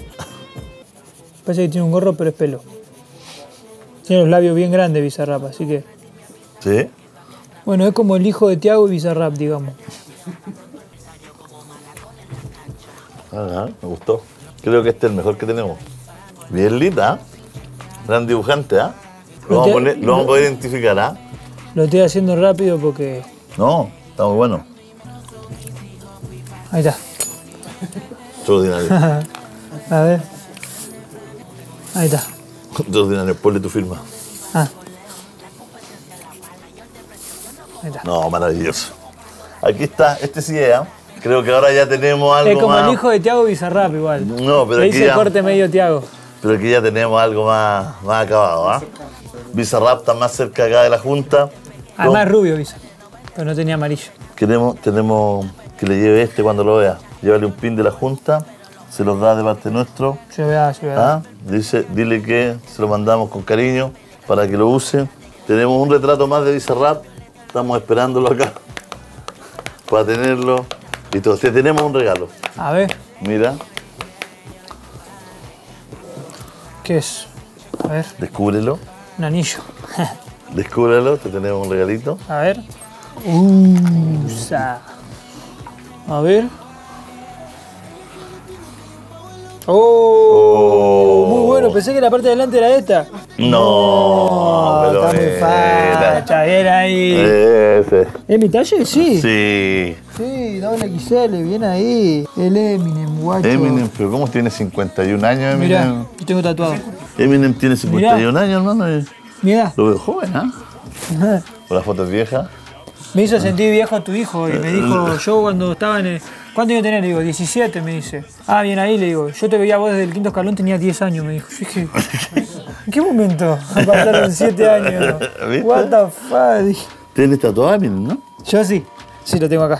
Parece que tiene un gorro, pero es pelo. Tiene los labios bien grandes Bizarrap, así que... ¿Sí? Bueno, es como el hijo de Tiago y Bizarrap, digamos. Ah, me gustó. Creo que este es el mejor que tenemos. Bien lita, ¿eh? Gran dibujante, ¿ah? ¿eh? Lo, lo, lo vamos a poder identificar, ¿ah? ¿eh? Lo estoy haciendo rápido porque... No, está muy bueno. Ahí está. Extraordinario. A ver. Ahí está. Extraordinario, ponle tu firma. Ah. Ahí está. No, maravilloso. Aquí está, este sí es, ¿eh? Creo que ahora ya tenemos algo más... Es como más... el hijo de Tiago Bizarrap igual. No, pero le aquí hice ya... corte medio Tiago. Pero aquí ya tenemos algo más, más acabado, ¿ah? ¿eh? Bizarrap está más cerca acá de la Junta. Además rubio, Bizarrap. Pero no tenía amarillo. Queremos, tenemos que le lleve este cuando lo vea. Llévale un pin de la Junta, se los da de parte nuestro. Se vea, se vea. ¿Ah? Dice, dile que se lo mandamos con cariño para que lo use. Tenemos un retrato más de Bizarrap. Estamos esperándolo acá para tenerlo. Y entonces tenemos un regalo. A ver. Mira. ¿Qué es? A ver. Descúbrelo. Un anillo. Descúbrelo, te tenemos un regalito. A ver. Uh, sa. A ver. Oh, Oh. muy bueno, pensé que la parte de adelante era esta. No, pero está muy era. facha, bien ahí. Ese. ¿Es mi talle? Sí. Sí. Sí, doble X L, bien ahí. El Eminem, guacho. Eminem, pero ¿cómo tiene cincuenta y un años Mirá, Eminem? yo tengo tatuado. Eminem tiene cincuenta y un años, hermano. y Mirá. Lo veo joven, ¿ah? Con las fotos viejas. Me hizo sentir viejo tu hijo y me dijo, yo cuando estaba en el... ¿Cuánto iba a tener? Le digo, diecisiete, me dice. Ah, bien ahí, le digo. Yo te veía a vos desde el quinto escalón, tenía diez años, me dijo. Yo dije, ¿en qué momento pasaron siete años? ¿Viste? What the fuck? Dije, Tienes tatuado Eminem, ¿no? yo sí, sí lo tengo acá.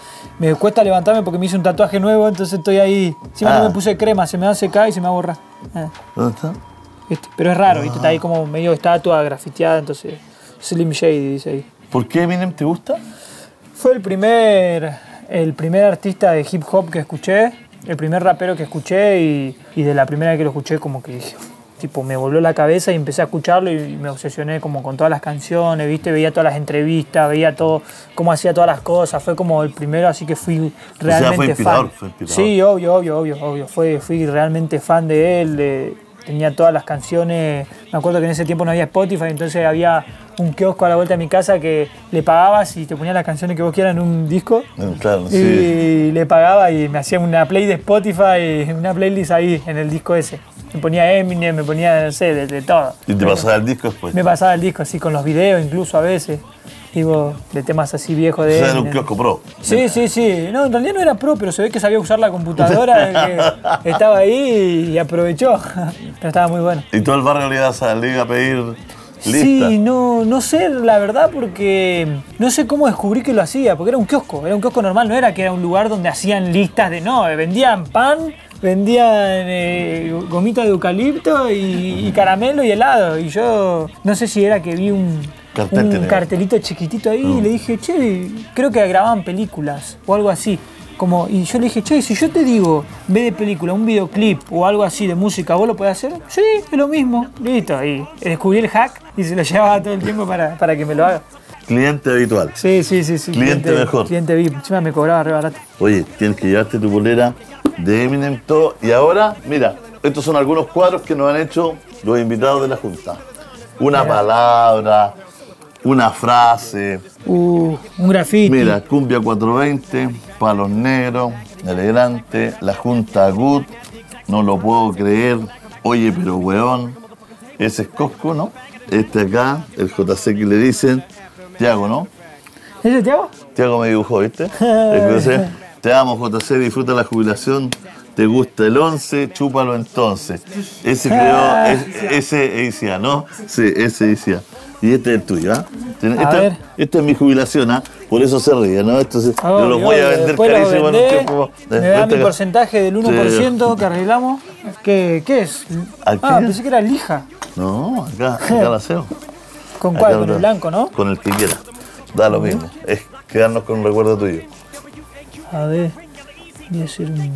Me cuesta levantarme porque me hice un tatuaje nuevo, entonces estoy ahí. Encima Ah. no me puse crema, se me va a secar y se me va a borrar. Ah, ¿Dónde está? ¿viste? Pero es raro, ¿viste? Está ahí como medio estatua, grafiteada, entonces... Slim Shady, dice ahí. ¿Por qué Eminem te gusta? Fue el primer, el primer artista de hip hop que escuché, el primer rapero que escuché y, y de la primera vez que lo escuché como que dije, tipo, me voló la cabeza y empecé a escucharlo y me obsesioné como con todas las canciones, ¿viste? Veía todas las entrevistas, veía todo, cómo hacía todas las cosas, fue como el primero, así que fui realmente fue inspirador, fan. fue inspirador. Sí, obvio, obvio, obvio, obvio, fue, fui realmente fan de él, de, tenía todas las canciones, me acuerdo que en ese tiempo no había Spotify, entonces había un kiosco a la vuelta de mi casa que le pagabas y te ponías las canciones que vos quieras en un disco. Claro, Y sí. le pagaba y me hacía una play de Spotify, una playlist ahí en el disco ese. Me ponía Eminem, me ponía, no sé, de, de todo. Y te pasaba el disco después. Me pasaba el disco así con los videos incluso a veces. Digo, de temas así viejos de O sea, era un Eminem. kiosco pro. Sí, sí, sí. No, en realidad no era pro, pero se ve que sabía usar la computadora, que estaba ahí y aprovechó. Pero estaba muy bueno. Y todo el barrio le iba a, le iba a pedir lista. Sí, no, no sé la verdad porque no sé cómo descubrí que lo hacía, porque era un kiosco, era un kiosco normal, no era que era un lugar donde hacían listas de no, vendían pan, vendían eh, gomita de eucalipto y, y caramelo y helado. Y yo no sé si era que vi un, Cartel un tenía. cartelito chiquitito ahí y le dije, che, creo que grababan películas o algo así. Como, y yo le dije, che, si yo te digo, en vez de película, un videoclip o algo así de música, ¿vos lo podés hacer? Sí, es lo mismo. Listo. Y descubrí el hack y se lo llevaba todo el tiempo para, para que me lo haga. Cliente habitual. Sí, sí, sí. sí. Cliente mejor. Cliente V I P. Encima me cobraba re barato. Oye, tienes que llevarte tu polera de Eminem, todo. Y ahora, mira, estos son algunos cuadros que nos han hecho los invitados de la Junta. Una Mira. palabra, una frase. Uh, un graffiti. Mira, Cumbia cuatrocientos veinte, Palos Negros, Elegante, La Junta Good, No lo puedo creer, Oye pero weón, ese es Cosco, ¿no? Este acá, el J C que le dicen, Tiago, ¿no? ¿Ese Tiago? Tiago me dibujó, ¿viste? Entonces, te amo J C, disfruta la jubilación, te gusta el once, chúpalo entonces. Ese creó, es- ese decía, ¿no? Sí, ese decía. Y este es el tuyo, ¿ah? Tiene- A Esta, ver. esta es mi jubilación, ¿ah? Por eso se ríe, ¿no? Entonces, yo Obvio, los voy a obvio. vender Después lo carísimo en un vendés, tiempo. me da mi porcentaje del uno por ciento que arreglamos. ¿Qué, qué es? ¿Aquí? Ah, pensé que era lija. No, acá, acá la hacemos. ¿Con Acá cuál? Con lo- el blanco, ¿no? Con el que quiera. Da lo mismo. Es quedarnos con un recuerdo tuyo. A ver, voy a hacer un...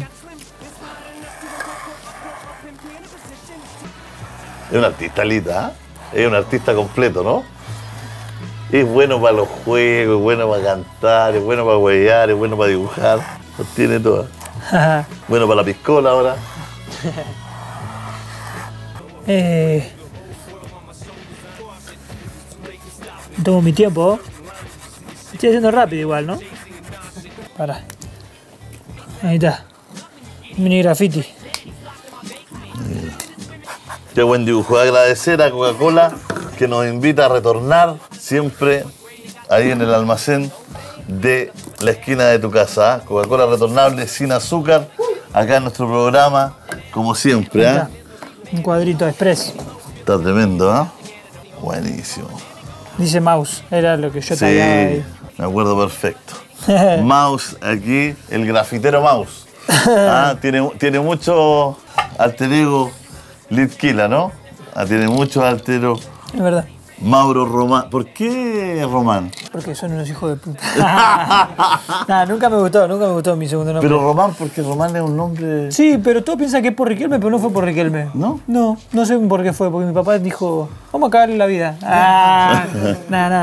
Es un artista, Lita, ¿ah? Es un artista completo, ¿no? Es bueno para los juegos, es bueno para cantar, es bueno para huellar, es bueno para dibujar. Lo tiene todo. Bueno para la piscola ahora. eh... Tomo mi tiempo. Estoy haciendo rápido igual, ¿no? Pará. Ahí está. Mini graffiti. Qué buen dibujo. Agradecer a Coca-Cola que nos invita a retornar siempre ahí en el almacén de la esquina de tu casa. ¿ah? Coca-Cola retornable sin azúcar. Acá en nuestro programa, como siempre. Ahí ¿ah? está. Un cuadrito express. Está tremendo, ¿ah? Buenísimo. Dice mouse. Era lo que yo Sí, tallaba ahí. me acuerdo perfecto. Mouse aquí, el grafitero Mouse. Ah, tiene, tiene mucho alter ego Litquila, ¿no? Ah, tiene mucho alter ego Es verdad. Mauro Román. ¿Por qué Román? Porque son unos hijos de puta. Nah, nunca me gustó, nunca me gustó mi segundo nombre. Pero Román, porque Román es un nombre... Sí, pero todos piensan que es por Riquelme, pero no fue por Riquelme. ¿No? No, no sé por qué fue, porque mi papá dijo, vamos a cagarle la vida. Ah, nada, nada.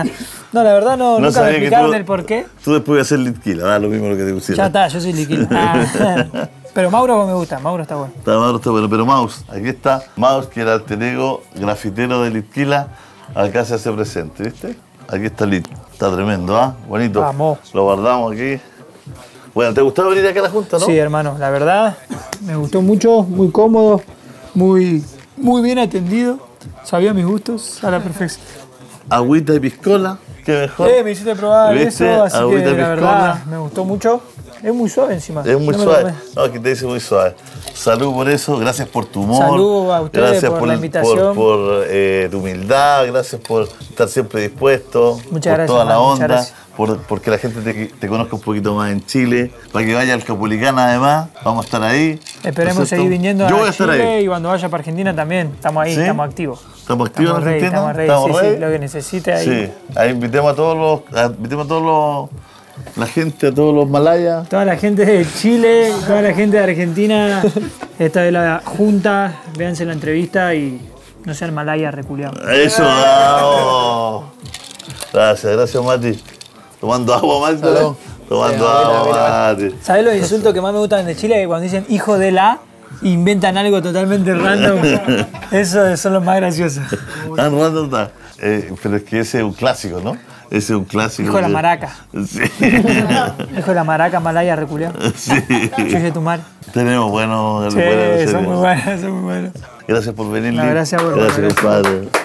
No, la verdad no, No nunca me sabía que explicaron tú- el por qué. Tú después ibas a ser litquila, da lo mismo lo que te pusieron. Ya está, yo soy liquil. Ah. Pero Mauro me gusta, Mauro está bueno. Está, Mauro está bueno, pero Maus, aquí está Maus, que era alter ego grafitero de Litquila, acá se hace presente, ¿viste? Aquí está Lit, está tremendo, ¿ah? Bonito. Vamos. Lo guardamos aquí. Bueno, ¿te gustaba venir acá a la Junta, no? Sí, hermano, la verdad me gustó mucho, muy cómodo, muy, muy bien atendido. Sabía mis gustos a la perfección. Agüita y piscola, qué mejor. Eh, me hiciste probar ¿Viste? eso, así Agüita que la piscola. verdad me gustó mucho. Es muy suave encima. Es muy No me lo suave. tomé. No, aquí te dice muy suave. Salud por eso, gracias por tu humor. Salud a ustedes gracias por la invitación. Por, por, eh, tu humildad, gracias por estar siempre dispuesto. Muchas por gracias, toda la hermano, muchas onda. gracias. Por, porque la gente te, te conozca un poquito más en Chile. Para que vaya al Capulicán además. Vamos a estar ahí. Esperemos ¿no es cierto? seguir viniendo Yo a voy a estar Chile ahí. y cuando vaya para Argentina también. Estamos ahí, ¿Sí? estamos activos. ¿Estamos activos Estamos en ready, Argentina? estamos ready. ¿Estamos Sí, ready? sí, lo que necesite ahí. Sí, ahí invitemos a todos los, a- invitemos a todos los, la gente, a todos los malayas. Toda la gente de Chile, toda la gente de Argentina, esta de la Junta, véanse la entrevista y no sean malayas reculeados. Eso, vamos. Gracias, gracias Mati. Tomando agua, Mati. ¿no? Tomando agua, Mati. ¿Sabés los insultos que más me gustan de Chile? Que cuando dicen hijo de la, inventan algo totalmente random. Esos son los más graciosos. Tan raro está. Eh, pero es que ese es un clásico, ¿no? Ese es un clásico. Hijo de la que- maraca. Sí. Hijo de la maraca, malaya reculeado. Sí. Chuche tu mar. Tenemos buenos. Sí, buenas son series. muy buenos, son muy buenos. Gracias por venir, No, Lin. gracias por- Gracias, gracias. compadre.